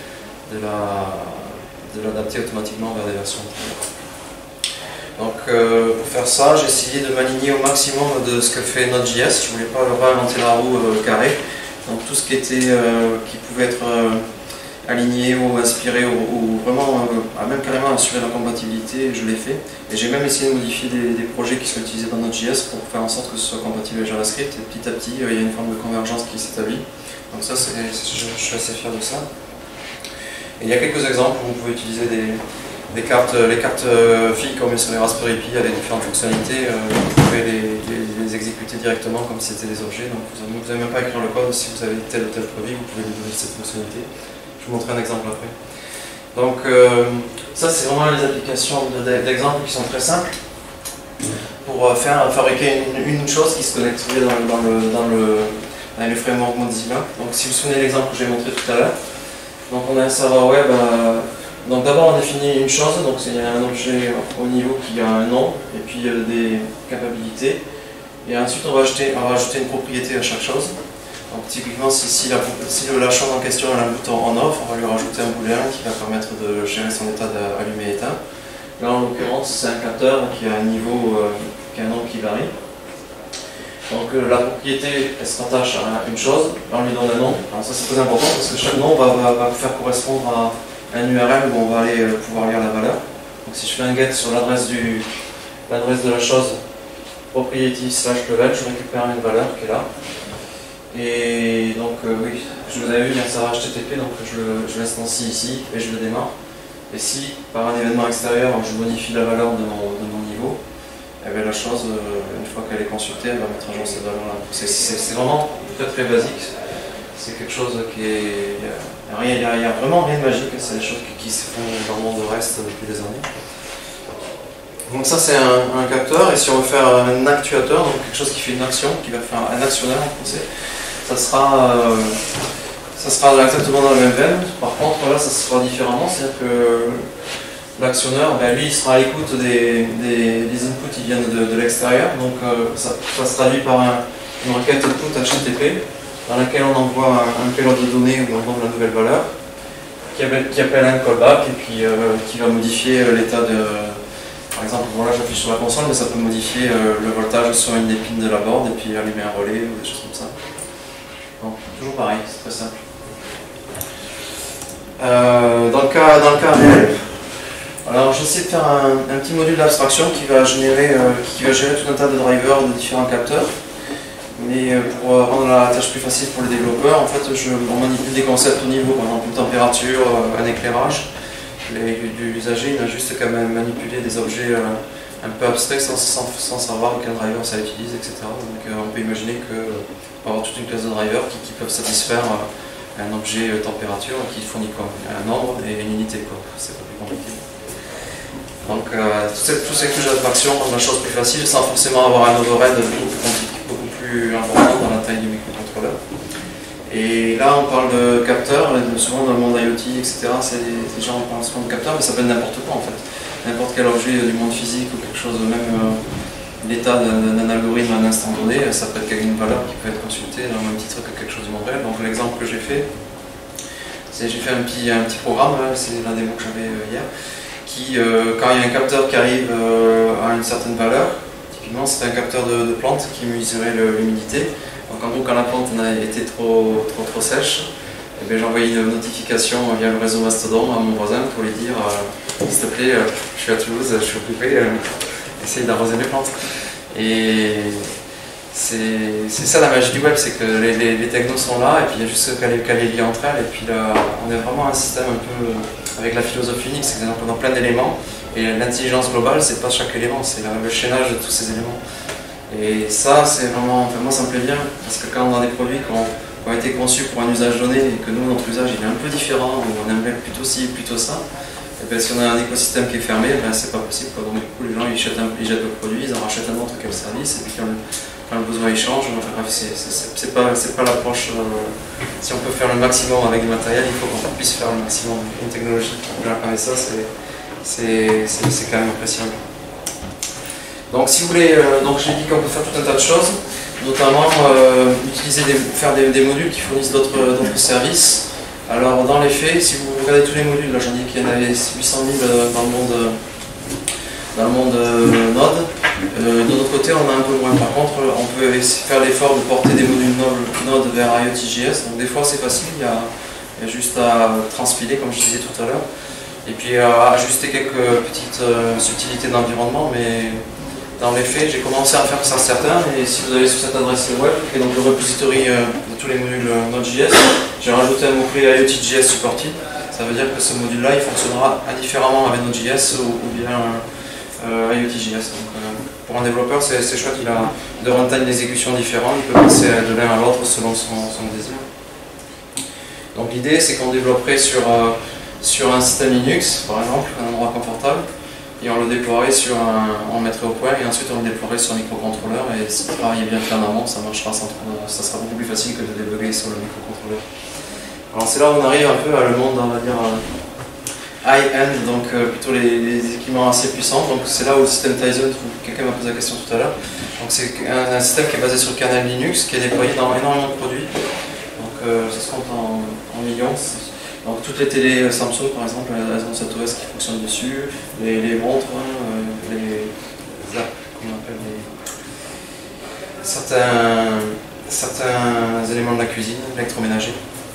S1: l'adapter automatiquement vers des versions antérieures. Donc euh, pour faire ça, j'ai essayé de m'aligner au maximum de ce que fait Node.js. Je ne voulais pas réinventer la roue euh, carré. Donc tout ce qui, était, euh, qui pouvait être euh, aligné ou inspiré ou, ou vraiment, euh, même carrément assurer la compatibilité, je l'ai fait. Et j'ai même essayé de modifier des, des projets qui sont utilisés dans Node.js pour faire en sorte que ce soit compatible avec JavaScript. Et petit à petit, euh, il y a une forme de convergence qui s'établit. Donc ça, je, je suis assez fier de ça. Et il y a quelques exemples où vous pouvez utiliser des, des cartes, les cartes filles comme sur les Raspberry Pi, il y a des différentes fonctionnalités. Euh, vous pouvez les, les, les exécuter directement comme si c'était des objets. Donc vous n'avez même pas à écrire le code. Si vous avez tel ou tel produit, vous pouvez lui donner cette fonctionnalité. Je vous montrerai un exemple après. Donc euh, ça, c'est vraiment les applications d'exemples qui sont très simples pour faire fabriquer une, une chose qui se connecterait dans, dans, le, dans, le, dans le framework Mozilla. Donc si vous vous souvenez de l'exemple que j'ai montré tout à l'heure, donc on a un serveur web. Euh, donc d'abord on définit une chose, donc il y a un objet au niveau qui a un nom et puis des capacités. Et ensuite on va, ajouter, on va ajouter une propriété à chaque chose. Donc typiquement si, si, la, si la chose en question a un bouton on-off, on va lui rajouter un booléen qui va permettre de gérer son état d'allumé-éteint. Là en l'occurrence c'est un capteur qui a un niveau, euh, qui a un nom qui varie. Donc euh, la propriété elle se rattache à une chose, là on lui donne un nom. Alors ça c'est très important parce que chaque nom va, va, va faire correspondre à un U R L où on va aller euh, pouvoir lire la valeur. Donc si je fais un get sur l'adresse de la chose, propriety slash level, je récupère une valeur qui est là. Et donc euh, oui, je vous avais vu, il y a un serveur H T T P, donc je, je l'instancie ici et je le démarre. Et si par un événement extérieur je modifie la valeur de mon, de mon niveau, eh bien, la chose, une fois qu'elle est consultée, elle va mettre à jour cette valeur-là. C'est vraiment très très basique. C'est quelque chose qui est... Il n'y a, a, a vraiment rien de magique, c'est des choses qui, qui se font dans le monde reste depuis des années. Donc ça c'est un, un capteur, et si on veut faire un actuateur, donc quelque chose qui fait une action, qui va faire un actionneur en français, ça sera, euh, ça sera exactement dans le même veine. Par contre là ça sera différemment, c'est-à-dire que l'actionneur, ben, lui il sera à l'écoute des, des, des inputs qui viennent de, de l'extérieur, donc euh, ça, ça se traduit par un, une requête output H T T P, dans laquelle on envoie un, un payload de données où on donne la nouvelle valeur, qui appelle, qui appelle un callback et puis euh, qui va modifier l'état de... Par exemple, bon là j'appuie sur la console, mais ça peut modifier euh, le voltage sur une des pins de la board et puis allumer un relais ou des choses comme ça. Donc, toujours pareil, c'est très simple. Euh, dans, le cas, dans le cas réel, alors j'essaie de faire un, un petit module d'abstraction qui va générer, euh, qui va gérer tout un tas de drivers de différents capteurs. Mais pour rendre la tâche plus facile pour les développeurs, en fait, je, on manipule des concepts au niveau, par exemple une température, un éclairage. L'usager n'a juste qu'à manipuler des objets un peu abstraits sans, sans, sans savoir quel driver ça utilise, et cetera. Donc on peut imaginer qu'on peut avoir toute une classe de drivers qui, qui peuvent satisfaire un objet température qui fournit quoi, un nombre et une unité. C'est pas plus compliqué. Donc euh, toutes ces, toutes ces couches d'abstraction rendent la chose plus facile sans forcément avoir un overhead beaucoup plus compliqué, beaucoup plus important dans la taille du microcontrôleur. Et là on parle de capteurs, souvent dans le monde IoT, et cetera. Les gens parlent souvent de capteurs, mais ça peut être n'importe quoi en fait. N'importe quel objet du monde physique ou quelque chose, même euh, l'état d'un algorithme à un instant donné, ça peut être une valeur qui peut être consultée dans le même titre que quelque chose du monde réel. Donc l'exemple que j'ai fait, c'est j'ai fait un petit, un petit programme, c'est la démo que j'avais hier, qui, euh, quand il y a un capteur qui arrive euh, à une certaine valeur, typiquement c'était un capteur de, de plante qui mesurait l'humidité. Donc en gros, quand la plante était trop, trop, trop sèche, eh j'envoyais une notification via le réseau Mastodon à mon voisin pour lui dire euh, s'il te plaît, euh, je suis à Toulouse, je suis occupé, euh, essaye d'arroser mes plantes. Et c'est ça la magie du web, c'est que les, les, les technos sont là, et puis il y a juste qu'à les, qu'à les lier entre elles, et puis là, on est vraiment un système un peu avec la philosophie Unix, c'est qu'on a plein d'éléments, et l'intelligence globale, c'est pas chaque élément, c'est le chaînage de tous ces éléments. Et ça, c'est vraiment, enfin, moi ça me plaît bien, parce que quand on a des produits qui ont, qui ont été conçus pour un usage donné, et que nous, notre usage il est un peu différent, ou on aimerait plutôt ci, plutôt ça, et bien, si on a un écosystème qui est fermé, ben, c'est pas possible, quoi. Donc du coup, les gens ils jettent, un, ils jettent le produit, ils en rachètent un autre quel service, et puis quand le, quand le besoin il change, enfin, bref, c'est pas, pas l'approche. Euh, si on peut faire le maximum avec du matériel, il faut qu'on puisse faire le maximum. Une technologie qui permet ça, c'est quand même appréciable. Donc si vous voulez, euh, donc j'ai dit qu'on peut faire tout un tas de choses, notamment euh, utiliser des, faire des, des modules qui fournissent d'autres services. Alors dans les faits, si vous regardez tous les modules, là j'en dis qu'il y en avait huit cent mille dans le monde, dans le monde euh, Node. Euh, de notre côté, on a un peu moins. Par contre, on peut faire l'effort de porter des modules Node vers IoT.js. Donc des fois c'est facile, il y, a, il y a juste à transpiler comme je disais tout à l'heure. Et puis à ajuster quelques petites euh, subtilités d'environnement, mais dans les faits, j'ai commencé à faire ça certains, et si vous allez sur cette adresse web, et donc le repository euh, de tous les modules euh, Node.js, j'ai rajouté un mot-clé IoT.js supported. Ça veut dire que ce module-là, il fonctionnera indifféremment avec Node.js ou, ou bien euh, IoT.js. Donc euh, pour un développeur, c'est chouette, il a deux runtimes d'exécution différents, il peut passer de l'un à l'autre selon son, son désir. Donc l'idée, c'est qu'on développerait sur, euh, sur un système Linux, par exemple, un endroit confortable, et on le déploierait sur un, on le mettrait au point, et ensuite on le déploierait sur un microcontrôleur, et si le travail est bien fait en amont, ça marchera sans trop, ça sera beaucoup plus facile que de débugger sur le microcontrôleur. Alors c'est là où on arrive un peu à le monde, on va dire, euh, high-end, donc euh, plutôt les, les équipements assez puissants. Donc c'est là où le système Tizen, quelqu'un m'a posé la question tout à l'heure. Donc c'est un, un système qui est basé sur le kernel Linux, qui est déployé dans énormément de produits. Donc euh, ça se compte en, en millions. Donc toutes les télés Samsung par exemple, elles ont cet O S qui fonctionne dessus, les, les montres, hein, les, les apps, comment on appelle, les, certains, certains éléments de la cuisine, électroménager.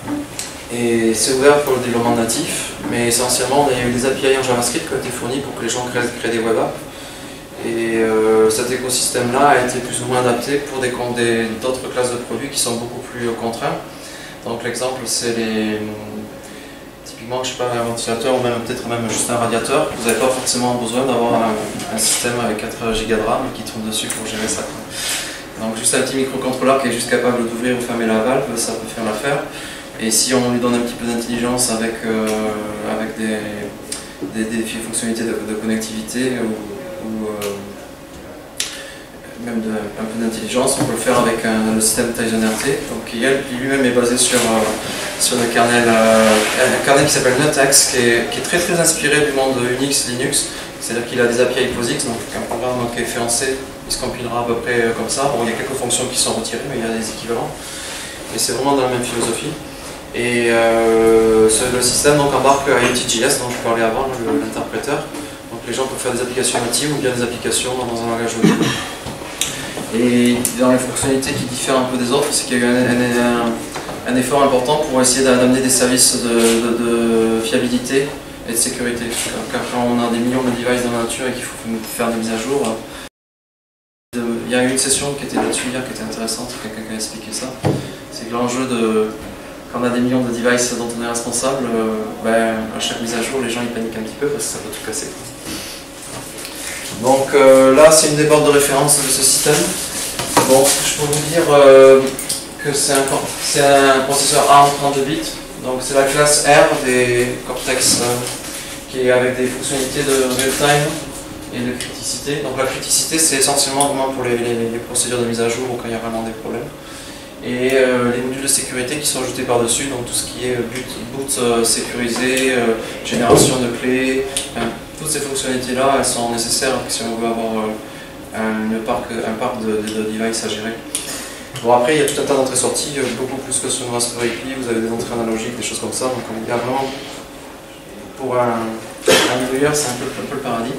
S1: Et c'est ouvert pour le développement natif, mais essentiellement il y a eu des A P I en JavaScript qui ont été fournis pour que les gens créent, créent des web apps. Et euh, cet écosystème-là a été plus ou moins adapté pour d'autres classes de produits qui sont beaucoup plus contraints. Donc l'exemple c'est les... typiquement, je sais pas, un ventilateur ou même peut-être même juste un radiateur, vous n'avez pas forcément besoin d'avoir un, un système avec quatre giga de RAM qui tourne dessus pour gérer ça. Donc juste un petit microcontrôleur qui est juste capable d'ouvrir ou fermer la valve, ça peut faire l'affaire. Et si on lui donne un petit peu d'intelligence avec, euh, avec des, des, des fonctionnalités de, de connectivité ou, ou euh, même de, un peu d'intelligence, on peut le faire avec un, le système Tizen R T, donc qui lui-même est basé sur, euh, sur le kernel, euh, un kernel qui s'appelle NetX, qui est, qui est très très inspiré du monde Unix, Linux, c'est-à-dire qu'il a des A P I POSIX, donc un programme qui est fait en C, il se compilera à peu près comme ça. Bon, il y a quelques fonctions qui sont retirées, mais il y a des équivalents, et c'est vraiment dans la même philosophie. Et euh, ce, le système donc, embarque IoT.js dont je parlais avant, l'interpréteur. Donc les gens peuvent faire des applications natives ou bien des applications dans un langage web. Et dans les fonctionnalités qui diffèrent un peu des autres, c'est qu'il y a eu un, un, un effort important pour essayer d'amener des services de, de, de fiabilité et de sécurité. Car quand on a des millions de devices dans la nature et qu'il faut faire des mises à jour, il y a eu une session qui était là-dessus hier qui était intéressante, quelqu'un qui a expliqué ça. C'est que l'enjeu de quand on a des millions de devices dont on est responsable, euh, ben, à chaque mise à jour, les gens ils paniquent un petit peu parce que ça peut tout casser. Donc euh, là, c'est une des bornes de référence de ce système. Bon, je peux vous dire euh, que c'est un, un processeur ARM trente-deux bits. Donc c'est la classe R des Cortex euh, qui est avec des fonctionnalités de real-time et de criticité. Donc la criticité, c'est essentiellement vraiment pour les, les, les procédures de mise à jour ou quand il y a vraiment des problèmes. Et euh, les modules de sécurité qui sont ajoutés par-dessus, donc tout ce qui est boot, boot euh, sécurisé, euh, génération de clés, euh, toutes ces fonctionnalités-là, elles sont nécessaires si on veut avoir euh, un, parc, un parc de, de, de devices à gérer. Bon, après, il y a tout un tas d'entrées-sorties, beaucoup plus que sur une Raspberry Pi, vous avez des entrées analogiques, des choses comme ça, donc il y a vraiment, pour un, un middleware, c'est un peu, un peu le paradis.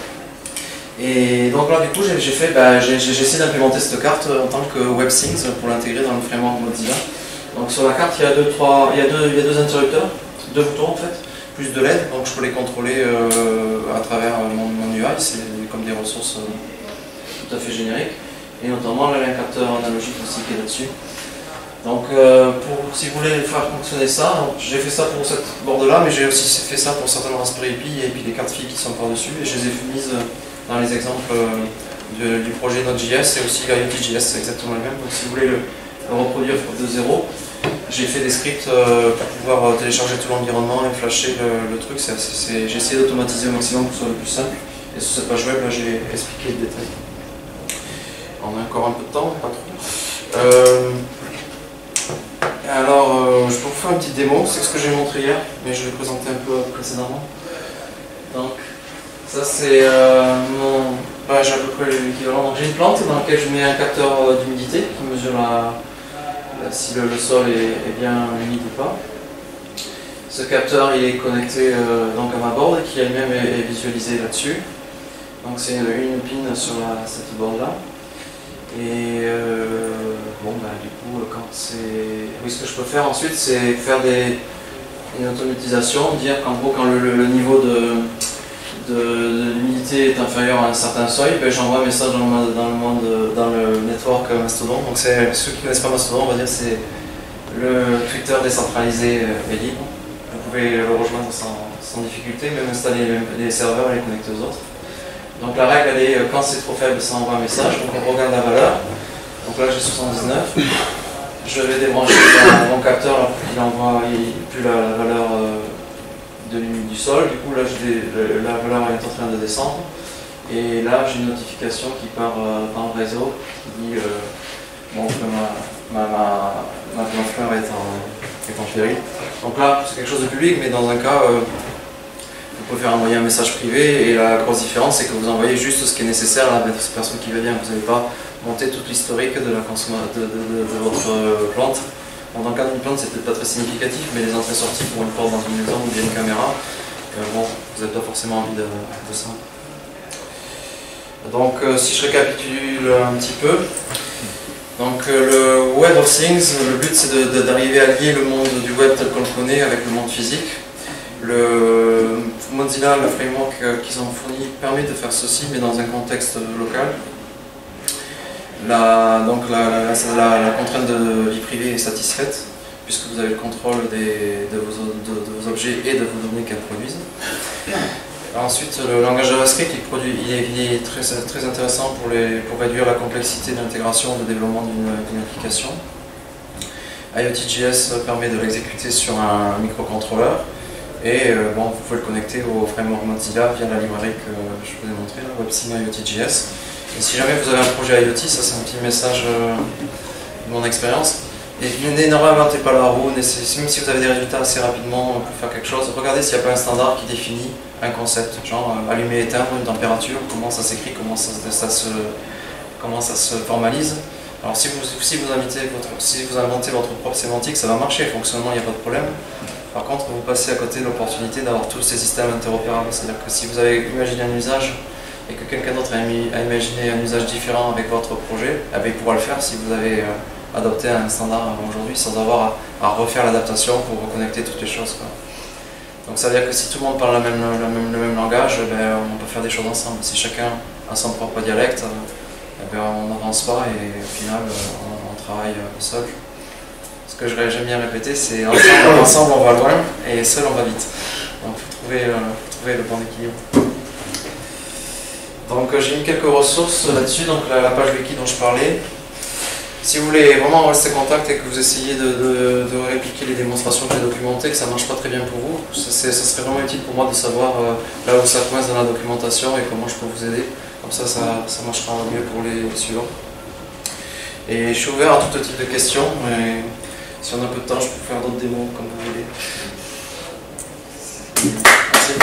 S1: Et donc là, du coup, j'ai fait, bah, j'ai essayé d'implémenter cette carte en tant que WebThings pour l'intégrer dans le framework Mozilla. Donc sur la carte, il y a deux, trois, il y a deux, il y a deux interrupteurs, deux boutons en fait, plus de L E D, donc je peux les contrôler euh, à travers mon, mon U I, c'est comme des ressources euh, tout à fait génériques. Et notamment, là, il y a un capteur analogique aussi qui est là-dessus. Donc, euh, pour, si vous voulez faire fonctionner ça, j'ai fait ça pour cette board-là, mais j'ai aussi fait ça pour certaines Raspberry Pi et puis les cartes filles qui sont par-dessus, et je les ai mises dans les exemples de, du projet Node.js et aussi IoT.js, c'est exactement le même. Donc si vous voulez le, le reproduire de zéro, j'ai fait des scripts euh, pour pouvoir télécharger tout l'environnement et flasher le, le truc. J'ai essayé d'automatiser au maximum pour que ce soit le plus simple. Et sur cette page web, là, j'ai expliqué le détail. On a encore un peu de temps, pas trop. Euh, alors, euh, je peux vous faire une petite démo. C'est ce que j'ai montré hier, mais je vais présenter un peu précédemment. Donc, ça c'est euh, mon... Bah, j'ai à peu près l'équivalent. J'ai une plante dans laquelle je mets un capteur d'humidité qui mesure la... La, si le, le sol est, est bien humide ou pas. Ce capteur il est connecté euh, donc à ma board qui elle-même est, est visualisée là-dessus. Donc c'est une, une pin sur la, cette board là. Et euh, bon bah du coup quand c'est... Oui, ce que je peux faire ensuite c'est faire des... une automatisation, dire qu'en gros quand le, le, le niveau de de, de l'humidité est inférieur à un certain seuil, ben, j'envoie un message dans le monde, dans le, monde, dans le network Mastodon. Donc c'est ceux qui ne connaissent pas Mastodon, on va dire c'est le Twitter décentralisé et libre. Vous pouvez le rejoindre sans, sans difficulté, même installer les serveurs et les connecter aux autres. Donc la règle elle est quand c'est trop faible, ça envoie un message. Donc on regarde la valeur. Donc là j'ai soixante-dix-neuf. Je vais débrancher mon capteur là, pour qu'il envoie plus la, la valeur euh, de limite du sol. Du coup là je, la valeur est en train de descendre. Et là j'ai une notification qui part euh, dans le réseau qui dit euh, bon, que ma, ma, ma, ma, ma fleur est en, est en péril. Donc là c'est quelque chose de public, mais dans un cas euh, vous pouvez faire envoyer un message privé. Et la grosse différence c'est que vous envoyez juste ce qui est nécessaire à la personne qui va bien. Vous n'allez pas monter toute l'historique de, la de, de, de, de votre plante. Bon, dans le cas d'une plante, c'est peut-être pas très significatif, mais les entrées-sorties pour une porte dans une maison ou bien une caméra, euh, bon, vous n'avez pas forcément envie de, de ça. Donc, euh, si je récapitule un petit peu, donc euh, le Web of Things, le but c'est d'arriver à lier le monde du web tel qu'on le connaît avec le monde physique. Le Mozilla, le framework qu'ils ont fourni, permet de faire ceci, mais dans un contexte local. La, donc la, la, la, la contrainte de vie privée est satisfaite. puisque vous avez le contrôle des, de, vos, de, de vos objets et de vos données qu'elles produisent. Ensuite, le langage JavaScript, il, produit, il, est, il est très, très intéressant pour, les, pour réduire la complexité d'intégration et de développement d'une application. IoT.js permet de l'exécuter sur un microcontrôleur et euh, bon, vous pouvez le connecter au framework Mozilla via la librairie que je vous ai montré, la WebSim IoT.js. Et si jamais vous avez un projet IoT, ça c'est un petit message euh, de mon expérience. Et ne réinventez pas la roue, même si vous avez des résultats assez rapidement pour faire quelque chose, regardez s'il n'y a pas un standard qui définit un concept, genre euh, allumer, éteindre, une température, comment ça s'écrit, comment ça, ça, se, comment ça se formalise. Alors si vous, si, vous invitez votre, si vous inventez votre propre sémantique, ça va marcher, fonctionnement, il n'y a pas de problème. Par contre, vous passez à côté de l'opportunité d'avoir tous ces systèmes interopérables. C'est-à-dire que si vous avez imaginé un usage et que quelqu'un d'autre a, a imaginé un usage différent avec votre projet, eh bien, il pourra le faire si vous avez euh, adopté un standard aujourd'hui sans avoir à, à refaire l'adaptation pour reconnecter toutes les choses, quoi. Donc ça veut dire que si tout le monde parle la même, la même, le même langage, eh bien, on peut faire des choses ensemble. Si chacun a son propre dialecte, eh bien, on n'avance pas et au final on, on travaille seul. Ce que j'aime bien répéter, c'est ensemble, ensemble on va loin et seul on va vite. Donc il faut trouver, euh, faut trouver le bon équilibre. Donc euh, j'ai mis quelques ressources là-dessus, donc la, la page wiki dont je parlais. Si vous voulez vraiment rester en contact et que vous essayez de, de, de répliquer les démonstrations que j'ai documentées, que ça ne marche pas très bien pour vous, ça, ça serait vraiment utile pour moi de savoir euh, là où ça coince dans la documentation et comment je peux vous aider. Comme ça, ça, ça marchera mieux pour les suivants. Et je suis ouvert à tout type de questions. Et si on a un peu de temps, je peux faire d'autres démos comme vous voulez. Merci.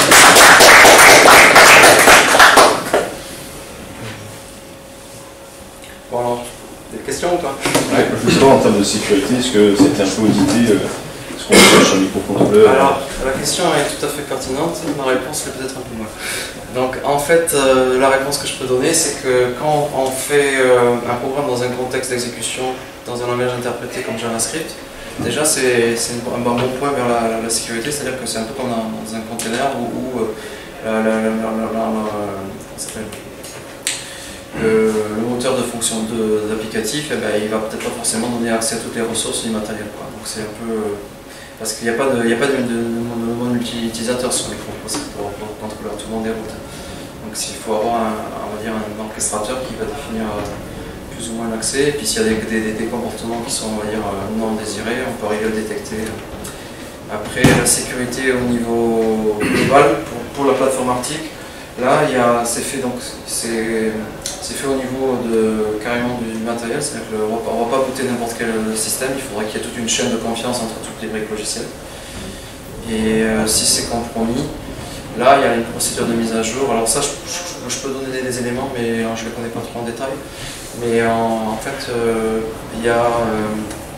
S1: Bon alors, des questions ou pas?
S2: Ouais, je veux savoir en termes de sécurité, est-ce que c'était un peu audité euh, ce qu'on fait sur le microcontrôleur?
S1: Alors, la question est tout à fait pertinente, ma réponse l'est peut-être un peu moins. Donc en fait, euh, la réponse que je peux donner, c'est que quand on fait euh, un programme dans un contexte d'exécution, dans un langage interprété comme JavaScript, déjà c'est un bon point vers la, la, la sécurité, c'est-à-dire que c'est un peu comme dans, dans un container où, où euh, la, la, la, la, la, la, le, le moteur de fonction d'applicatif, eh ben, il va peut-être pas forcément donner accès à toutes les ressources du matériel, quoi. Donc c'est un peu... Parce qu'il n'y a pas de, il y a pas de, de, de, de mode multi-utilisateur sur les microcontrôleurs, tout le monde est route. Donc il faut avoir un, on va dire, un orchestrateur qui va définir plus ou moins l'accès, et puis s'il y a des, des, des comportements qui sont, on va dire, non désirés, on peut arriver à le détecter. Après, la sécurité au niveau global, pour, pour la plateforme Arctic, là, c'est fait, fait au niveau de, carrément du matériel, c'est-à-dire qu'on ne va pas booter n'importe quel système, il faudrait qu'il y ait toute une chaîne de confiance entre toutes les briques logicielles. Et euh, si c'est compromis, là, il y a une procédure de mise à jour. Alors ça, je, je, je peux donner des, des éléments, mais alors, je ne les connais pas trop en détail. Mais en, en fait, euh, il y a euh,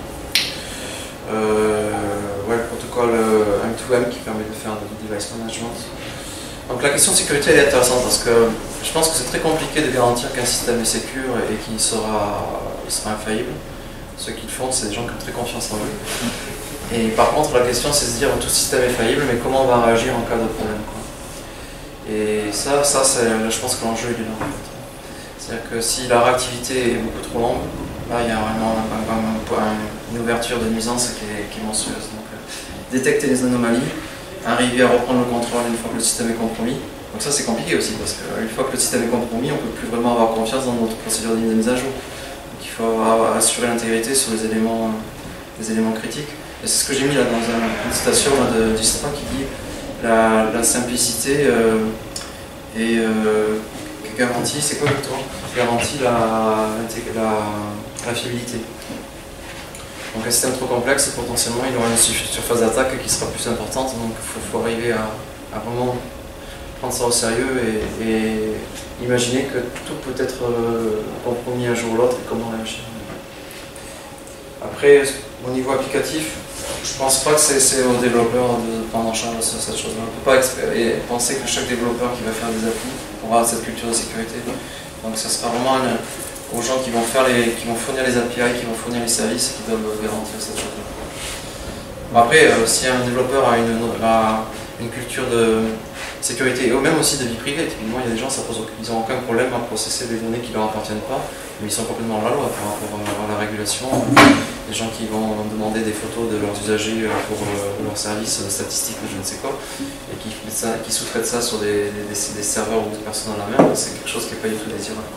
S1: euh, ouais, le protocole M deux M qui permet de faire du device management. Donc la question de sécurité elle est intéressante parce que je pense que c'est très compliqué de garantir qu'un système est sécure et qu'il sera, il sera infaillible. Ceux qui le font, c'est des gens qui ont très confiance en eux. Et par contre, la question c'est de se dire tout système est faillible, mais comment on va réagir en cas de problème, quoi. Et ça, ça je pense que l'enjeu est là. En fait. C'est-à-dire que si la réactivité est beaucoup trop longue, là il y a vraiment un, un, un, une ouverture de nuisance qui est, qui est monstrueuse. Donc, euh, détecter les anomalies, arriver à reprendre le contrôle une fois que le système est compromis. Donc ça c'est compliqué aussi parce qu'une fois que le système est compromis, on ne peut plus vraiment avoir confiance dans notre procédure de mise à jour. Donc il faut avoir, assurer l'intégrité sur les éléments, les éléments critiques. Et c'est ce que j'ai mis là dans un, une citation là, de Distra qui dit la, la simplicité euh, et euh, garantit, c'est quoi exactement? Garantit la, la, la fiabilité. Donc un système trop complexe, potentiellement il aura une surface d'attaque qui sera plus importante, donc il faut, faut arriver à, à vraiment prendre ça au sérieux et, et imaginer que tout peut être euh, compromis un jour ou l'autre et comment réagir. Après, au niveau applicatif, je pense pas que c'est aux développeurs de prendre en charge cette chose-là. On ne peut pas penser que chaque développeur qui va faire des applis aura cette culture de sécurité. Donc ça sera vraiment une, aux gens qui vont, faire les, qui vont fournir les A P I, qui vont fournir les services, qui doivent garantir cette chose-là. Bon, après, euh, si un développeur a une, a une culture de, sécurité et même aussi de vie privée. Typiquement, il y a des gens, ça pose, ils n'ont aucun problème à processer des données qui ne leur appartiennent pas, mais ils sont complètement hors la loi par rapport à la régulation. Des gens qui vont demander des photos de leurs usagers pour leur service statistique ou je ne sais quoi, et qui, qui sous-traitent ça sur des, des, des serveurs ou des personnes dans la mer, c'est quelque chose qui n'est pas du tout désirable.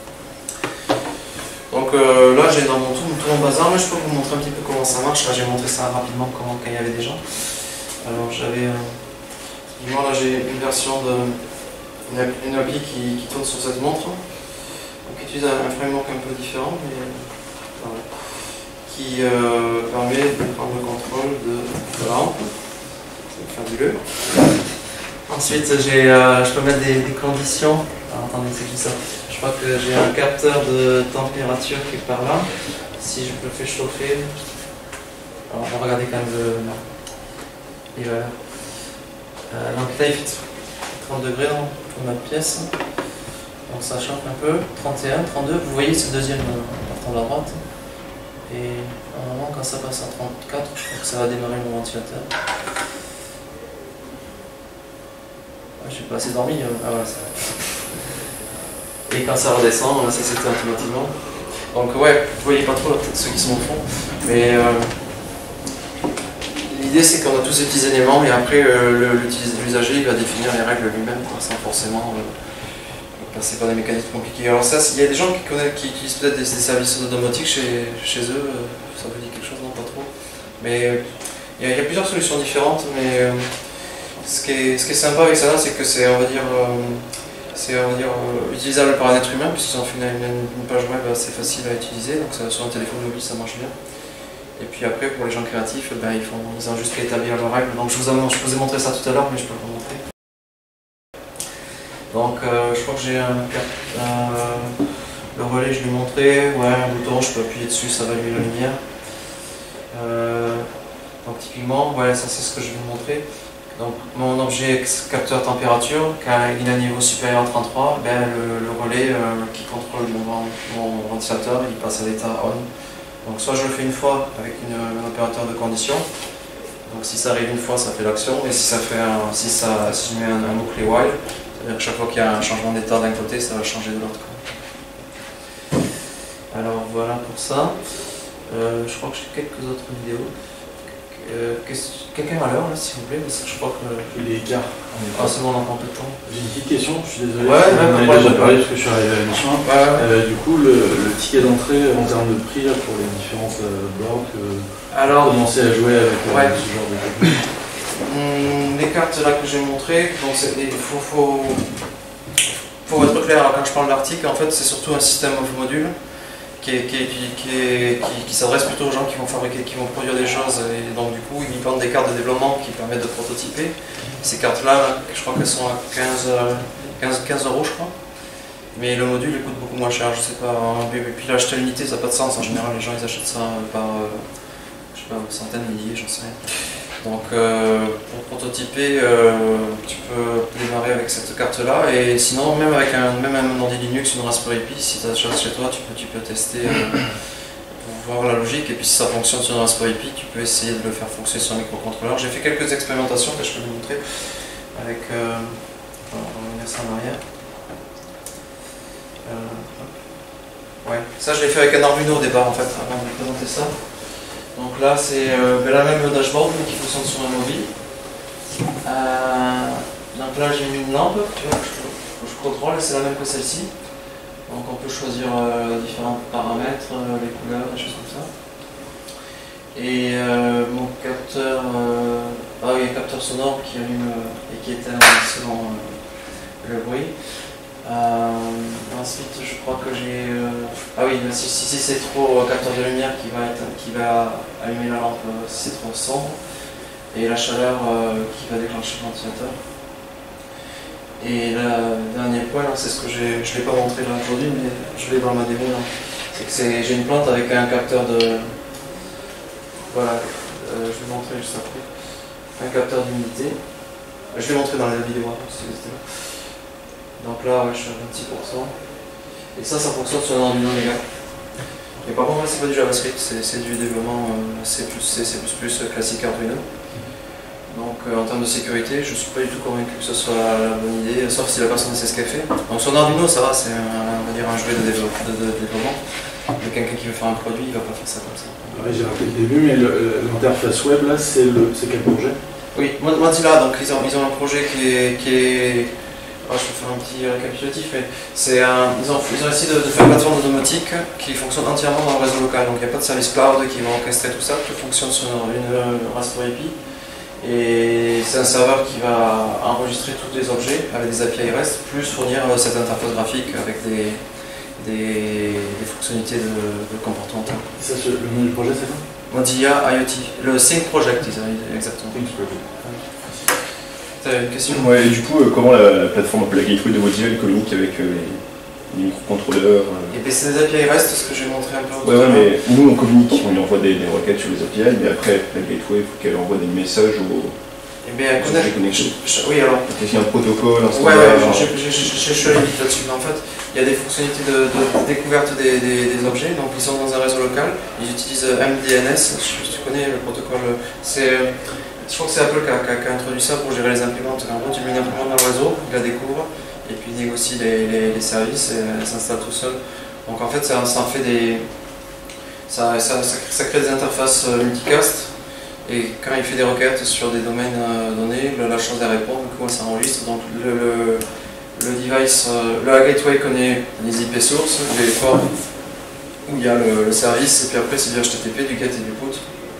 S1: Donc euh, là, j'ai dans mon tout, tout mon bazar, mais je peux vous montrer un petit peu comment ça marche. Là, j'ai montré ça rapidement quand, quand il y avait des gens. Alors, j'avais. Euh, là, j'ai une version de. Une, une appli qui, qui tourne sur cette montre, donc, qui utilise un, un framework un peu différent, mais. Voilà. Qui euh, permet de prendre le contrôle de, de la rampe. C'est fabuleux. Ensuite, j'ai, euh, je peux mettre des, des conditions. Alors, attendez, c'est tout ça. Je crois que j'ai un capteur de température qui est par là. Si je le fais chauffer, alors on va regarder quand même le. Et voilà. Euh, donc là, il fait trente degrés dans notre pièce. Donc ça chauffe un peu. trente et un, trente-deux. Vous voyez, c'est le deuxième euh, partant de la droite. Et normalement, quand ça passe à trente-quatre, je crois que ça va démarrer mon ventilateur. Ah, je suis pas assez dormi. Euh... Ah voilà, ça. Et quand ça redescend, ça s'éteint automatiquement. Donc ouais, vous voyez pas trop là, peut-être ceux qui sont au fond. Mais euh, l'idée c'est qu'on a tous ces petits éléments et après euh, l'usager il va définir les règles lui-même sans forcément euh, passer par des mécanismes compliqués. Alors ça, il y a des gens qui, connaissent, qui utilisent peut-être des, des services de domotique chez, chez eux, euh, ça vous dit quelque chose? Non, pas trop. Mais euh, il y, y a plusieurs solutions différentes, mais euh, ce, qui est, ce qui est sympa avec ça, c'est que c'est, on va dire, euh, c'est on va dire, euh, utilisable par un être humain, puisqu'ils ont fait une, une, une page web assez facile à utiliser, donc ça, sur un téléphone mobile ça marche bien. Et puis après, pour les gens créatifs, ben, ils, font, ils ont juste qu'à établir leurs règles. Donc je vous, ai, je vous ai montré ça tout à l'heure, mais je peux vous montrer. Donc euh, je crois que j'ai un, un, le relais, je l'ai montré, ouais, un bouton, je peux appuyer dessus, ça va allumer la lumière. Euh, donc typiquement, ouais, ça c'est ce que je vais vous montrer. Donc mon objet capteur température, quand il a un niveau supérieur à trente-trois, ben, le, le relais euh, qui contrôle mon, mon ventilateur, il passe à l'état on. Donc soit je le fais une fois avec une, un opérateur de condition, donc si ça arrive une fois ça fait l'action, et si, ça fait un, si, ça, si je mets un, un mot-clé while, c'est-à-dire que chaque fois qu'il y a un changement d'état d'un côté, ça va changer de l'autre. Alors voilà pour ça. Euh, je crois que j'ai quelques autres vidéos. Euh, Quelqu'un à l'heure, s'il vous plaît, parce que je crois que...
S3: Les gars.
S1: Ah, c'est bon, on a un peu de temps.
S3: J'ai une petite question, je suis désolé.
S1: Ouais,
S3: on
S1: ouais,
S3: en a déjà parlé parce que je suis arrivé à l'émission. Ouais, ouais. euh, du coup, le, le ticket d'entrée en termes de prix là, pour les différentes euh, blocs, euh, alors commencer à jouer avec euh,
S1: ouais.
S3: ce genre de technique.
S1: Hum, les cartes là que j'ai montrées, il faut, faut, faut être clair, quand je parle d'Arctic, en fait, c'est surtout un système of module. Qui, est, qui, est, qui, qui, qui, qui s'adresse plutôt aux gens qui vont fabriquer, qui vont produire des choses, et donc du coup ils vendent des cartes de développement qui permettent de prototyper. Ces cartes-là, je crois qu'elles sont à quinze euros, je crois. Mais le module il coûte beaucoup moins cher, je sais pas. Et puis l'acheter à l'unité, ça n'a pas de sens. En général, les gens ils achètent ça par je sais pas, centaines, milliers, j'en sais rien. Donc euh, pour prototyper, euh, tu peux démarrer avec cette carte-là, et sinon même avec un, même un ordi Linux, une Raspberry Pi, si tu as chose chez toi, tu peux, tu peux tester euh, pour voir la logique, et puis si ça fonctionne sur une Raspberry Pi, tu peux essayer de le faire fonctionner sur un microcontrôleur. J'ai fait quelques expérimentations que je peux vous montrer avec... Euh, on va revenir ça en arrière. Euh, ouais, ça je l'ai fait avec un Arduino au départ en fait, avant de vous présenter ça. Donc là c'est euh, ben la même dashboard mais qui fonctionne sur un mobile. Euh, donc là j'ai mis une lampe tu vois, que, je, que je contrôle, c'est la même que celle-ci. Donc on peut choisir euh, différents paramètres, euh, les couleurs, des choses comme ça. Et euh, mon capteur, euh, ah oui, un capteur sonore qui allume euh, et qui éteint selon euh, le bruit. Euh, ensuite, je crois que j'ai. Euh, ah oui, si, si, si c'est trop euh, capteur de lumière qui va, être, qui va allumer la lampe euh, si c'est trop sombre, et la chaleur euh, qui va déclencher le ventilateur. Et le dernier point, c'est ce que j'ai, je ne l'ai pas montré là aujourd'hui, mais je l'ai dans ma démo. C'est que j'ai une plante avec un capteur de. Voilà, euh, je vais montrer juste après. Un capteur d'humidité. Je l'ai montré dans la vidéo. Hein, si vous étiez là. Donc là, ouais, je suis à vingt-six pour cent. Et ça, ça fonctionne sur un Arduino, les gars. Et par contre, c'est pas du JavaScript, c'est du développement euh, C plus plus, C plus plus classique Arduino. Donc euh, en termes de sécurité, je ne suis pas du tout convaincu que ce soit la bonne idée, sauf si la personne sait ce qu'elle fait. Donc son Arduino, ça va, c'est un, on va dire un jouet de, développe, de, de développement. Mais quelqu'un qui veut faire un produit, il ne va pas faire ça comme ça.
S3: Ouais, j'ai rappelé le début, mais l'interface web, là, c'est quel projet?
S1: Oui, Mozilla, donc ils ont, ils ont un projet qui est... Qui est oh, je vais faire un petit récapitulatif, mais c'est un, ils, ont, ils ont essayé de, de faire une plateforme de domotique qui fonctionne entièrement dans le réseau local. Donc il n'y a pas de service cloud qui va orchestrer tout ça, tout fonctionne sur une, une Raspberry Pi. Et c'est un serveur qui va enregistrer tous les objets avec des A P I REST, plus fournir cette interface graphique avec des, des, des fonctionnalités de, de comportement.
S3: Ça, le nom du projet, c'est quoi?
S1: Mozilla IoT, le Sync Project, exactement.
S3: Sync Project.
S1: Tu as une question?
S2: Ouais, et du coup, euh, comment la, la plateforme, un peu la gateway de Mozilla, elle communique avec euh, les, les microcontrôleurs euh...
S1: Et bien c'est des A P I REST, ce que j'ai montré un peu.
S2: Ouais, ouais, mais nous on communique, on lui envoie des, des requêtes sur les A P I, mais après, la gateway, il faut qu'elle envoie des messages aux.
S1: Et bien, elle connaît. Oui, alors.
S2: Il y a un protocole, un
S1: standard. Ouais, ouais, je suis allé vite là-dessus, mais en fait, il y a des fonctionnalités de, de découverte des, des, des objets, donc ils sont dans un réseau local, ils utilisent M D N S, je sais pas si tu connais le protocole, c'est. Je crois que c'est Apple qui a, qui, a, qui a introduit ça pour gérer les imprimantes. En gros, tu mets une imprimante dans le réseau, il la découvre, et puis il négocie les, les, les services et elle s'installe tout seul. Donc en fait, ça, ça en fait des. Ça, ça, ça, ça crée des interfaces multicast, et quand il fait des requêtes sur des domaines euh, donnés, la chance de répondre, du coup, elle s'enregistre. Donc le, le, le device, euh, le gateway connaît les I P sources, les ports où il y a le, le service, et puis après, c'est du H T T P, du get et du put.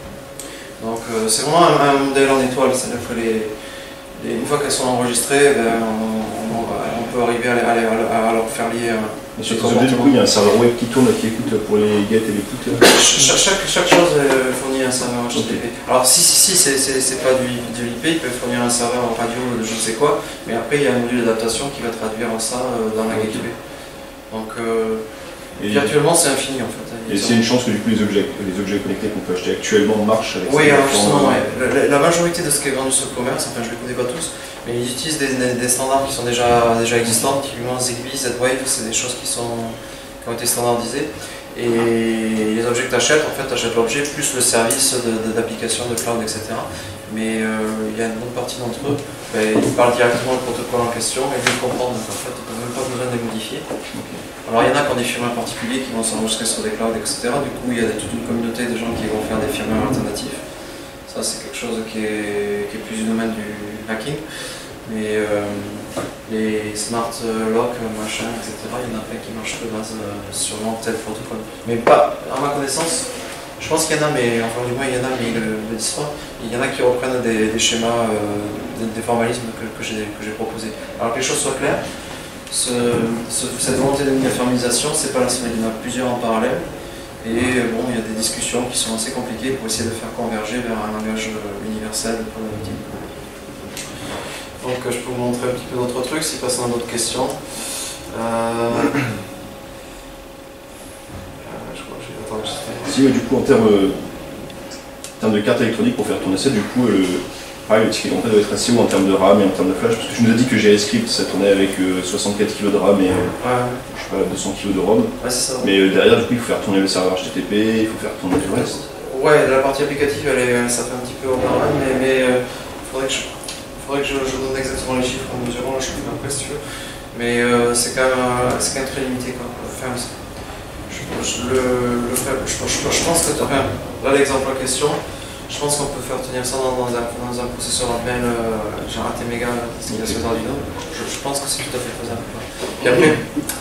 S1: Donc euh, c'est vraiment un, un modèle en étoile, c'est-à-dire que les, les, une fois qu'elles sont enregistrées, ben, on, on, on peut arriver à, à, à, à leur faire lier un.
S2: Mais sur ton du coup, il y a un serveur web qui tourne, qui écoute pour les get et les put.
S1: Chaque, chaque, chaque chose fournit un serveur H T T P. Okay. Alors si, si, si c'est pas du, de l'I P, il peut fournir un serveur radio de je ne sais quoi, mais après il y a un module d'adaptation qui va traduire ça dans la gateway. Donc euh, et virtuellement c'est infini en fait.
S2: Et c'est une chance que du coup les objets, les objets connectés qu'on peut acheter actuellement marchent avec
S1: oui, alors justement, ouais. la, la majorité de ce qui est vendu sur le commerce, enfin je ne les connais pas tous, mais ils utilisent des, des, des standards qui sont déjà, déjà existants, typiquement Zigbee, Z-Wave, c'est des choses qui, sont, qui ont été standardisées. Et les objets que tu achètes, en fait, tu achètes l'objet plus le service d'application, de, de cloud, et cetera. Mais euh, il y a une bonne partie d'entre eux, ben, ils parlent directement le protocole en question et ils le comprennent, donc en fait, tu n'as même pas besoin de les modifier. Okay. Alors il y en a qui ont des firmware particuliers qui vont s'enregistrer sur des clouds, et cetera. Du coup, il y a toute une communauté de gens qui vont faire des firmware alternatifs. Ça, c'est quelque chose qui est, qui est plus du domaine du hacking. Mais euh, les smart lock, machin, et cetera, il y en a plein qui marchent de base euh, sur tel protocole. Mais pas, à ma connaissance, je pense qu'il y en a, mais enfin du moins il y en a, mais ils ne le disent pas. Il y en a qui reprennent des, des schémas, euh, des, des formalismes que, que j'ai proposés. Alors que les choses soient claires, ce, ce, cette volonté d'uniformisation, c'est pas la seule, il y en a plusieurs en parallèle. Et bon, il y a des discussions qui sont assez compliquées pour essayer de faire converger vers un langage universel pour l'outil. Donc je peux vous montrer un petit peu d'autres trucs, si passons à d'autres questions. Euh... je crois que j'ai... Attends, je
S2: si, ouais, du coup, en termes, en termes de carte électronique pour faire tourner ça, du coup, le, pareil, le ticket d'entrée doit être assez haut en termes de RAM et en termes de flash, parce que tu nous as dit que JavaScript, ça tournait avec euh, soixante-quatre kilos de RAM et euh, ouais. je sais pas, deux cents kilos de ROM.
S1: Ouais, c'est ça.
S2: Mais euh, derrière, du coup, il faut faire tourner le serveur H T T P, il faut faire tourner le reste.
S1: Ouais, la partie applicative, elle est, ça fait un petit peu au RAM, mais il mais, euh, faudrait que je... Il faudrait que je, je donne exactement les chiffres en mesurant, je fais après si tu veux. Mais euh, c'est quand, quand même très limité. Quoi. Enfin, je, je, le, le, je, je, je pense que, enfin, là l'exemple en question, je pense qu'on peut faire tenir ça dans, dans, un, dans un processeur Atmel, euh, j'ai raté méga, c'est la sur Arduino. Je, je pense que c'est tout à fait faisable. Puis après,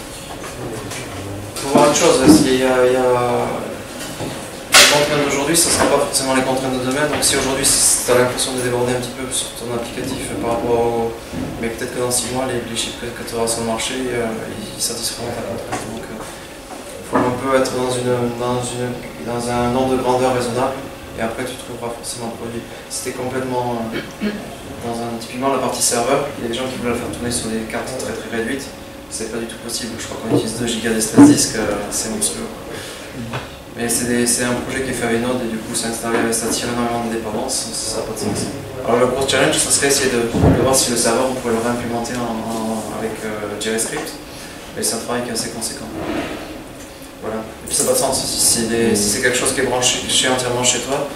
S1: il faut voir une chose, il y a, il y a les contraintes d'aujourd'hui, ce ne sera pas forcément les contraintes de demain. Donc si aujourd'hui tu as l'impression de déborder un petit peu sur ton applicatif par rapport au... Mais peut-être que dans six mois, les, les chips que, que tu auras sur le marché, euh, ils satisferont ta contrainte. Donc il euh, faut un peu être dans, une, dans, une, dans un ordre de grandeur raisonnable et après tu trouveras forcément un produit. Si tu es complètement euh, dans un... Typiquement la partie serveur, il y a des gens qui veulent la faire tourner sur des cartes très très réduites. C'est pas du tout possible. Je crois qu'on utilise deux gigas d'espace disque, euh, c'est monstrueux. Mais c'est un projet qui est fait avec Node et du coup ça tire énormément de dépendance, ça n'a pas de sens. Alors le gros challenge, ça serait essayer de, de voir si le serveur on pourrait le réimplémenter en, en, avec euh, JavaScript, mais c'est un travail qui est assez conséquent. Voilà. Et puis ça n'a pas de sens, si c'est si si quelque chose qui est branché entièrement chez toi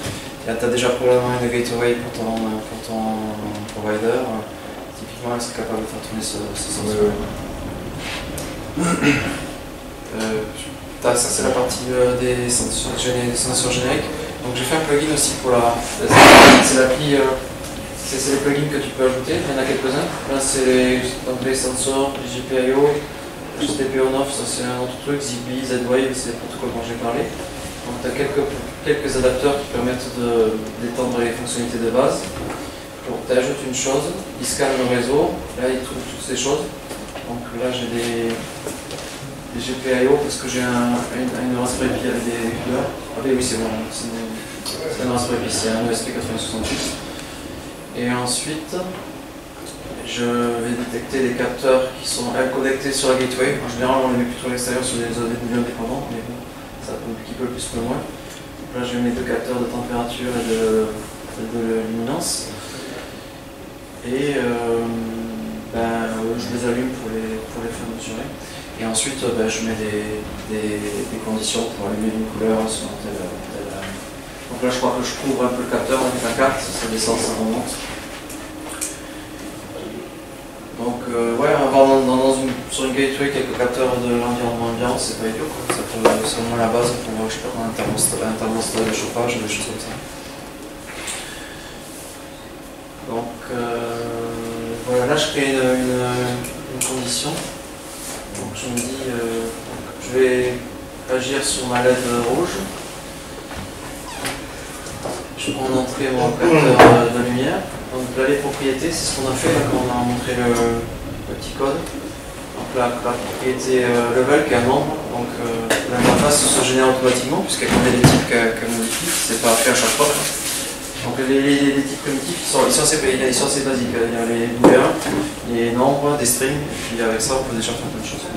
S1: tu as déjà probablement une gateway pour ton, pour ton provider. Typiquement, elle serait capable de faire tourner ce, ce sensor. Ouais. euh, ça, c'est la partie euh, des, sensors, des sensors génériques. Donc j'ai fait un plugin aussi pour la. C'est l'appli. Euh, c'est les plugins que tu peux ajouter, il y en a quelques-uns. Là, c'est les, les sensors, les G P I O, H T T P on-off, ça c'est un autre truc, Zigbee, Z-Wave, c'est le protocole dont j'ai parlé. Donc tu as quelques, quelques adapteurs qui permettent d'étendre les fonctionnalités de base. Tu ajoutes une chose, il scanne le réseau, là il trouve toutes ces choses. Donc là j'ai des, des G P I O parce que j'ai un, une, une Raspberry Pi avec des couleurs. Ah oui, oui c'est bon, c'est un Raspberry Pi, c'est un E S P quatre-vingts soixante-huit. Et ensuite, je vais détecter des capteurs qui sont elles connectés sur la gateway. En général, on les met plutôt à l'extérieur sur des O D milieu indépendants, mais bon, ça peut un petit peu plus que moins. Là, je mets deux capteurs de température et de, de luminance. Et euh, ben, je les allume pour les, pour les faire mesurer. Et ensuite, ben, je mets des, des, des conditions pour allumer une couleur sur telle, telle. Donc là, je crois que je couvre un peu le capteur avec la carte, ça descend, ça remonte. Donc, euh, ouais, avoir dans, dans, dans une, sur une gateway quelques capteurs de l'environnement ambiant, c'est pas idiot, quoi. Ça peut, c'est au moins la base pour, je sais pas, un thermostat, un thermostat de chauffage, des choses comme ça. Donc, euh, voilà, là, je crée une, une, une condition. Donc, je me dis, euh, je vais agir sur ma L E D rouge. Je prends en entrée mon capteur de lumière. Donc là, les propriétés, c'est ce qu'on a fait là, quand on a montré le, le petit code. Donc là, la propriété euh, level qui est un nombre. Donc euh, l'interface se génère automatiquement puisqu'elle connaît les types qu'elle qu modifie. C'est pas fait à chaque fois. Donc les, les, les types primitifs, ils sont, ils, sont assez, ils sont assez basiques. Il y a les booléens, les nombres, des strings. Et puis avec ça, on peut déjà faire plein de choses.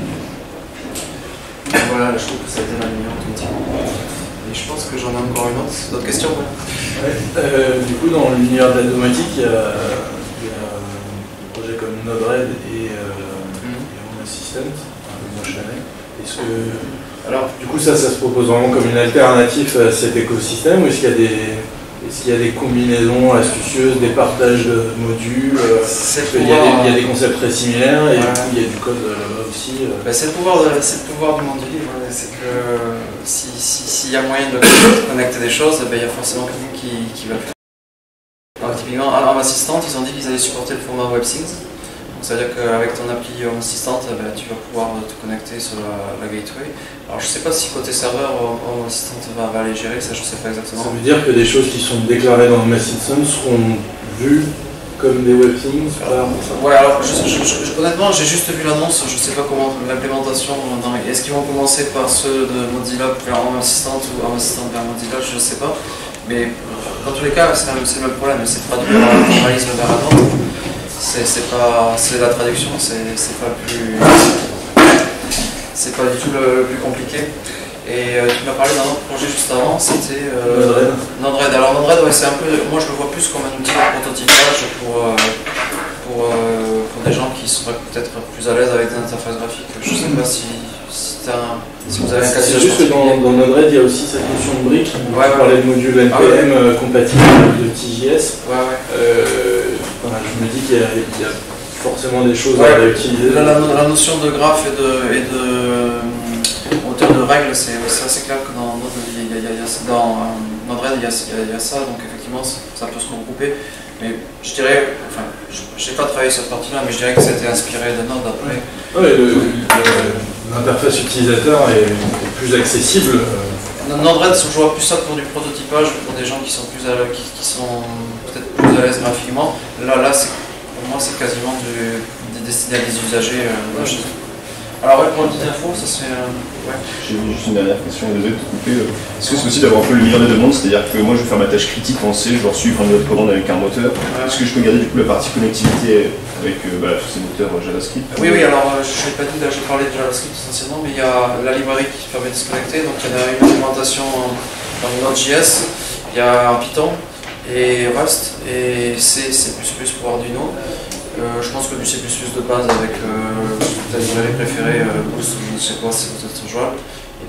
S1: Donc voilà, je trouve que ça a été la meilleure automatiquement. Et je pense que j'en ai encore une autre. D'autres questions?
S3: Ouais. Euh, du coup, dans l'univers de la domotique, il y a, il y a des projets comme Node-RED et, euh, mm. et Home Assistant, moi je connais. Est-ce que, alors, du coup, ça, ça se propose vraiment comme une alternative à cet écosystème, ou est-ce qu'il y a des, est-ce qu'il y a des combinaisons astucieuses, des partages de modules? Il y, a des, il y a des concepts très similaires et ouais. Du coup, il y a du code là-bas aussi.
S1: Ben, c'est le pouvoir, de, c'est le pouvoir du monde du livre. C'est que s'il si, si y a moyen de connecter des choses, ben, il y a forcément quelqu'un qui, qui va le faire. Alors, typiquement, Home Assistant, ils ont dit qu'ils allaient supporter le format WebSync. Donc, ça veut dire qu'avec ton appli Home Assistant, ben, tu vas pouvoir te connecter sur la, la gateway. Alors, je ne sais pas si côté serveur, Home Assistant va, va les gérer, ça je ne sais pas exactement.
S3: Ça veut dire que des choses qui sont déclarées dans Home Assistant seront vues comme des WebSyncs par...
S1: Ouais, alors je, je, je, honnêtement, j'ai juste vu l'annonce, je ne sais pas comment l'implémentation. Est-ce qu'ils vont commencer par ceux de Mozilla vers Home Assistant ou Home Assistant vers Mozilla, je ne sais pas. Mais dans tous les cas, c'est le même problème, c'est traduire un formalisme vers la droite. C'est pas, c'est la traduction, c'est pas plus, c'est pas du tout le, le plus compliqué. Et euh, tu m'as parlé d'un autre projet juste avant, c'était euh, Node-RED. Alors Node-RED, ouais, c'est un peu, moi je le vois plus comme un outil de prototypage pour, euh, pour, euh, pour des gens qui seraient peut-être plus à l'aise avec des interfaces graphiques. Je ne sais pas si, si, un, si vous avez un cas de
S3: C'est juste que dans, dans Node-RED, il y a aussi cette notion de brique.
S1: Ouais,
S3: on
S1: ouais.
S3: parlait de module N P M ah, ouais. compatible avec le T J S.
S1: Ouais, ouais.
S3: Euh, voilà, je me dis qu'il y, y a forcément des choses
S1: ouais,
S3: à réutiliser.
S1: La, la, la notion de graphe et de, et de auteur de règles, c'est assez clair que dans Node, il y a, il y a, dans Node-RED, il y a, il y a ça, donc effectivement, ça peut se regrouper. Mais je dirais, enfin, je n'ai pas travaillé sur cette partie-là, mais je dirais que c'était inspiré de Node après.
S3: Oui, l'interface utilisateur est, est plus accessible.
S1: Node-RED, je vois plus ça pour du prototypage, pour des gens qui sont plus à, qui, qui sont peut-être plus à l'aise graphiquement. Là, là, pour moi, c'est quasiment du, des destiné à des usagers. Euh, ouais. Alors ouais, pour une petite info, ça serait... Euh, ouais.
S2: J'ai juste une dernière question, désolé de te couper. Est-ce que c'est possible d'avoir un peu le meilleur des deux mondes? C'est-à-dire que moi je vais faire ma tâche critique en C, je dois suivre une autre commande avec un moteur. Ouais. Est-ce que je peux garder du coup la partie connectivité avec euh, bah, tous ces moteurs JavaScript?
S1: Oui, oui, alors euh, je ne l'ai pas dit, là j'ai parlé de JavaScript essentiellement, mais il y a la librairie qui permet de se connecter. Donc il y a une implémentation dans Node.js, il y a Python et Rust et C, C plus plus pour Arduino. Euh, je pense que du C plus plus de base avec euh, ta librairie préférée, euh, Boost, je ne sais pas si c'est peut-être jouable. Et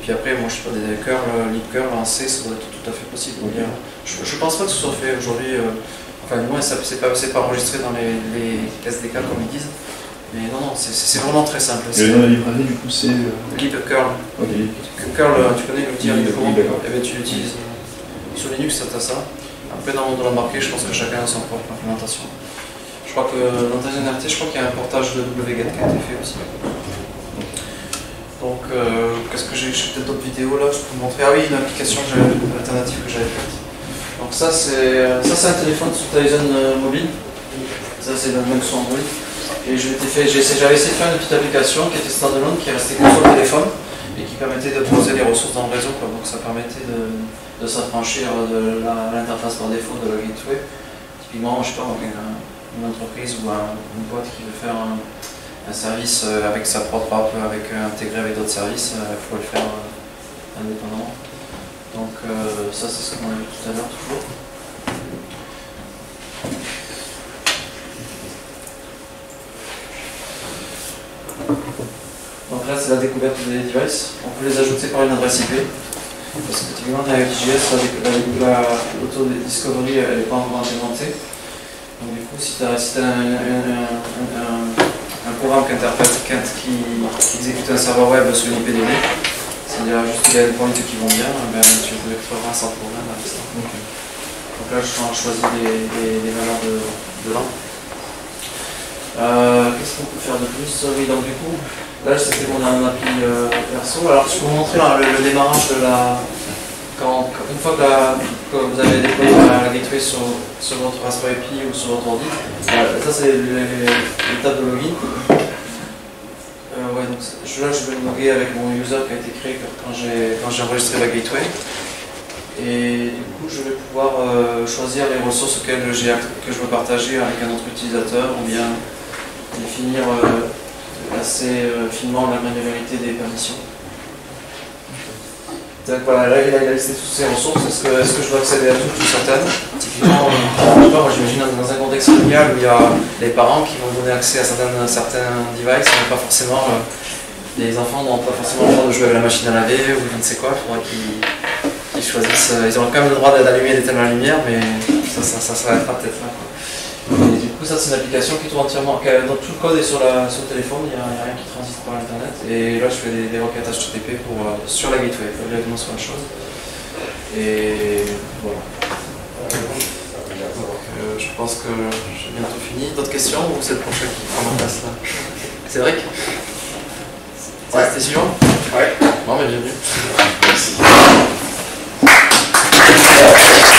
S1: puis après, moi je sais pas, des curls, libcurl en C, ça doit être tout à fait possible. Okay. Je, je pense pas que ce soit fait aujourd'hui, euh, enfin du moins c'est pas, pas enregistré dans les, les S D K comme ils disent. Mais non, non, c'est vraiment très simple.
S2: Et le nom de la librairie, du coup, c'est
S1: libcurl.
S2: Ok.
S1: Curl, tu connais l'outil avec le commande, et bien tu l'utilises. Sur Linux, c'est ça. Après, dans le monde de l'embarqué, je pense que chacun a son propre implémentation. Je crois que dans ta N R T, je crois qu'il y a un portage de wget qui a été fait aussi. Donc, euh, qu'est-ce que j'ai J'ai peut-être d'autres vidéos là, je peux vous montrer. Ah oui, une application alternative que j'avais faite. Donc, ça, c'est un téléphone sous Tizen euh, mobile. Ça, c'est le même sous Android. Et j'avais essayé de faire une petite application qui était standalone, qui restait que sur le téléphone et qui permettait de poser les ressources dans le réseau. Quoi. Donc ça permettait de, de s'affranchir de l'interface par défaut de la gateway. Typiquement, je sais pas, une, une entreprise ou un, une boîte qui veut faire un, un service avec sa propre app, avec, intégré avec d'autres services, il faut le faire indépendamment. Donc euh, ça, c'est ce qu'on a vu tout à l'heure toujours. Donc là, c'est la découverte des devices. On peut les ajouter par une adresse I P. Parce que typiquement, dans la J S, l'auto-discovery, elle n'est pas encore implémentée. Donc du coup, si tu as, si as un, un, un, un programme qui, qui, qui exécute un serveur web sur une I P D B, c'est-à-dire juste qu'il y a des points qui vont bien, ben, tu peux le faire sans problème avec ça. Okay. Donc là, je choisis les, les, les valeurs de, de l'an. Euh, Qu'est-ce qu'on peut faire de plus? Oui, donc du coup, là c'était mon appli euh, perso. Alors je peux vous montrer là, le, le démarrage de la. Quand, quand, une fois que, la, que vous avez déployé la, la gateway sur, sur votre Raspberry Pi ou sur votre ordi, euh, ça c'est l'étape de login. Euh, ouais, donc là je vais me loguer avec mon user qui a été créé quand j'ai enregistré la gateway. Et du coup, je vais pouvoir euh, choisir les ressources auxquelles que je veux partager avec un autre utilisateur ou bien définir euh, assez euh, finement la granularité des permissions. Donc voilà, là il a listé toutes ces ressources. Est-ce que, est-ce que je veux accéder à toutes ou certaines? Typiquement, je sais pas, moi j'imagine dans un contexte familial où il y a les parents qui vont donner accès à certains, certains devices, mais pas forcément. Euh, les enfants n'ont pas forcément le droit de jouer avec la machine à laver ou je ne sais quoi. Il faudra qu'ils Ils choisissent, ils auront quand même le droit d'allumer et d'éteindre la lumière, mais ça, ça, ça s'arrêtera peut-être là. Quoi. Et du coup, ça c'est une application qui tourne entièrement. Donc tout le code est sur, la, sur le téléphone, il n'y a, a rien qui transite par internet. Et là, je fais des, des requêtes H T T P pour, euh, sur la gateway, pas directement sur la chose. Et voilà. Donc, euh, je pense que j'ai bientôt fini. D'autres questions ou c'est le prochain qui prend ma place là? Cédric? Ouais. C'était suivant? Ouais. Bon, mais bienvenue. Merci.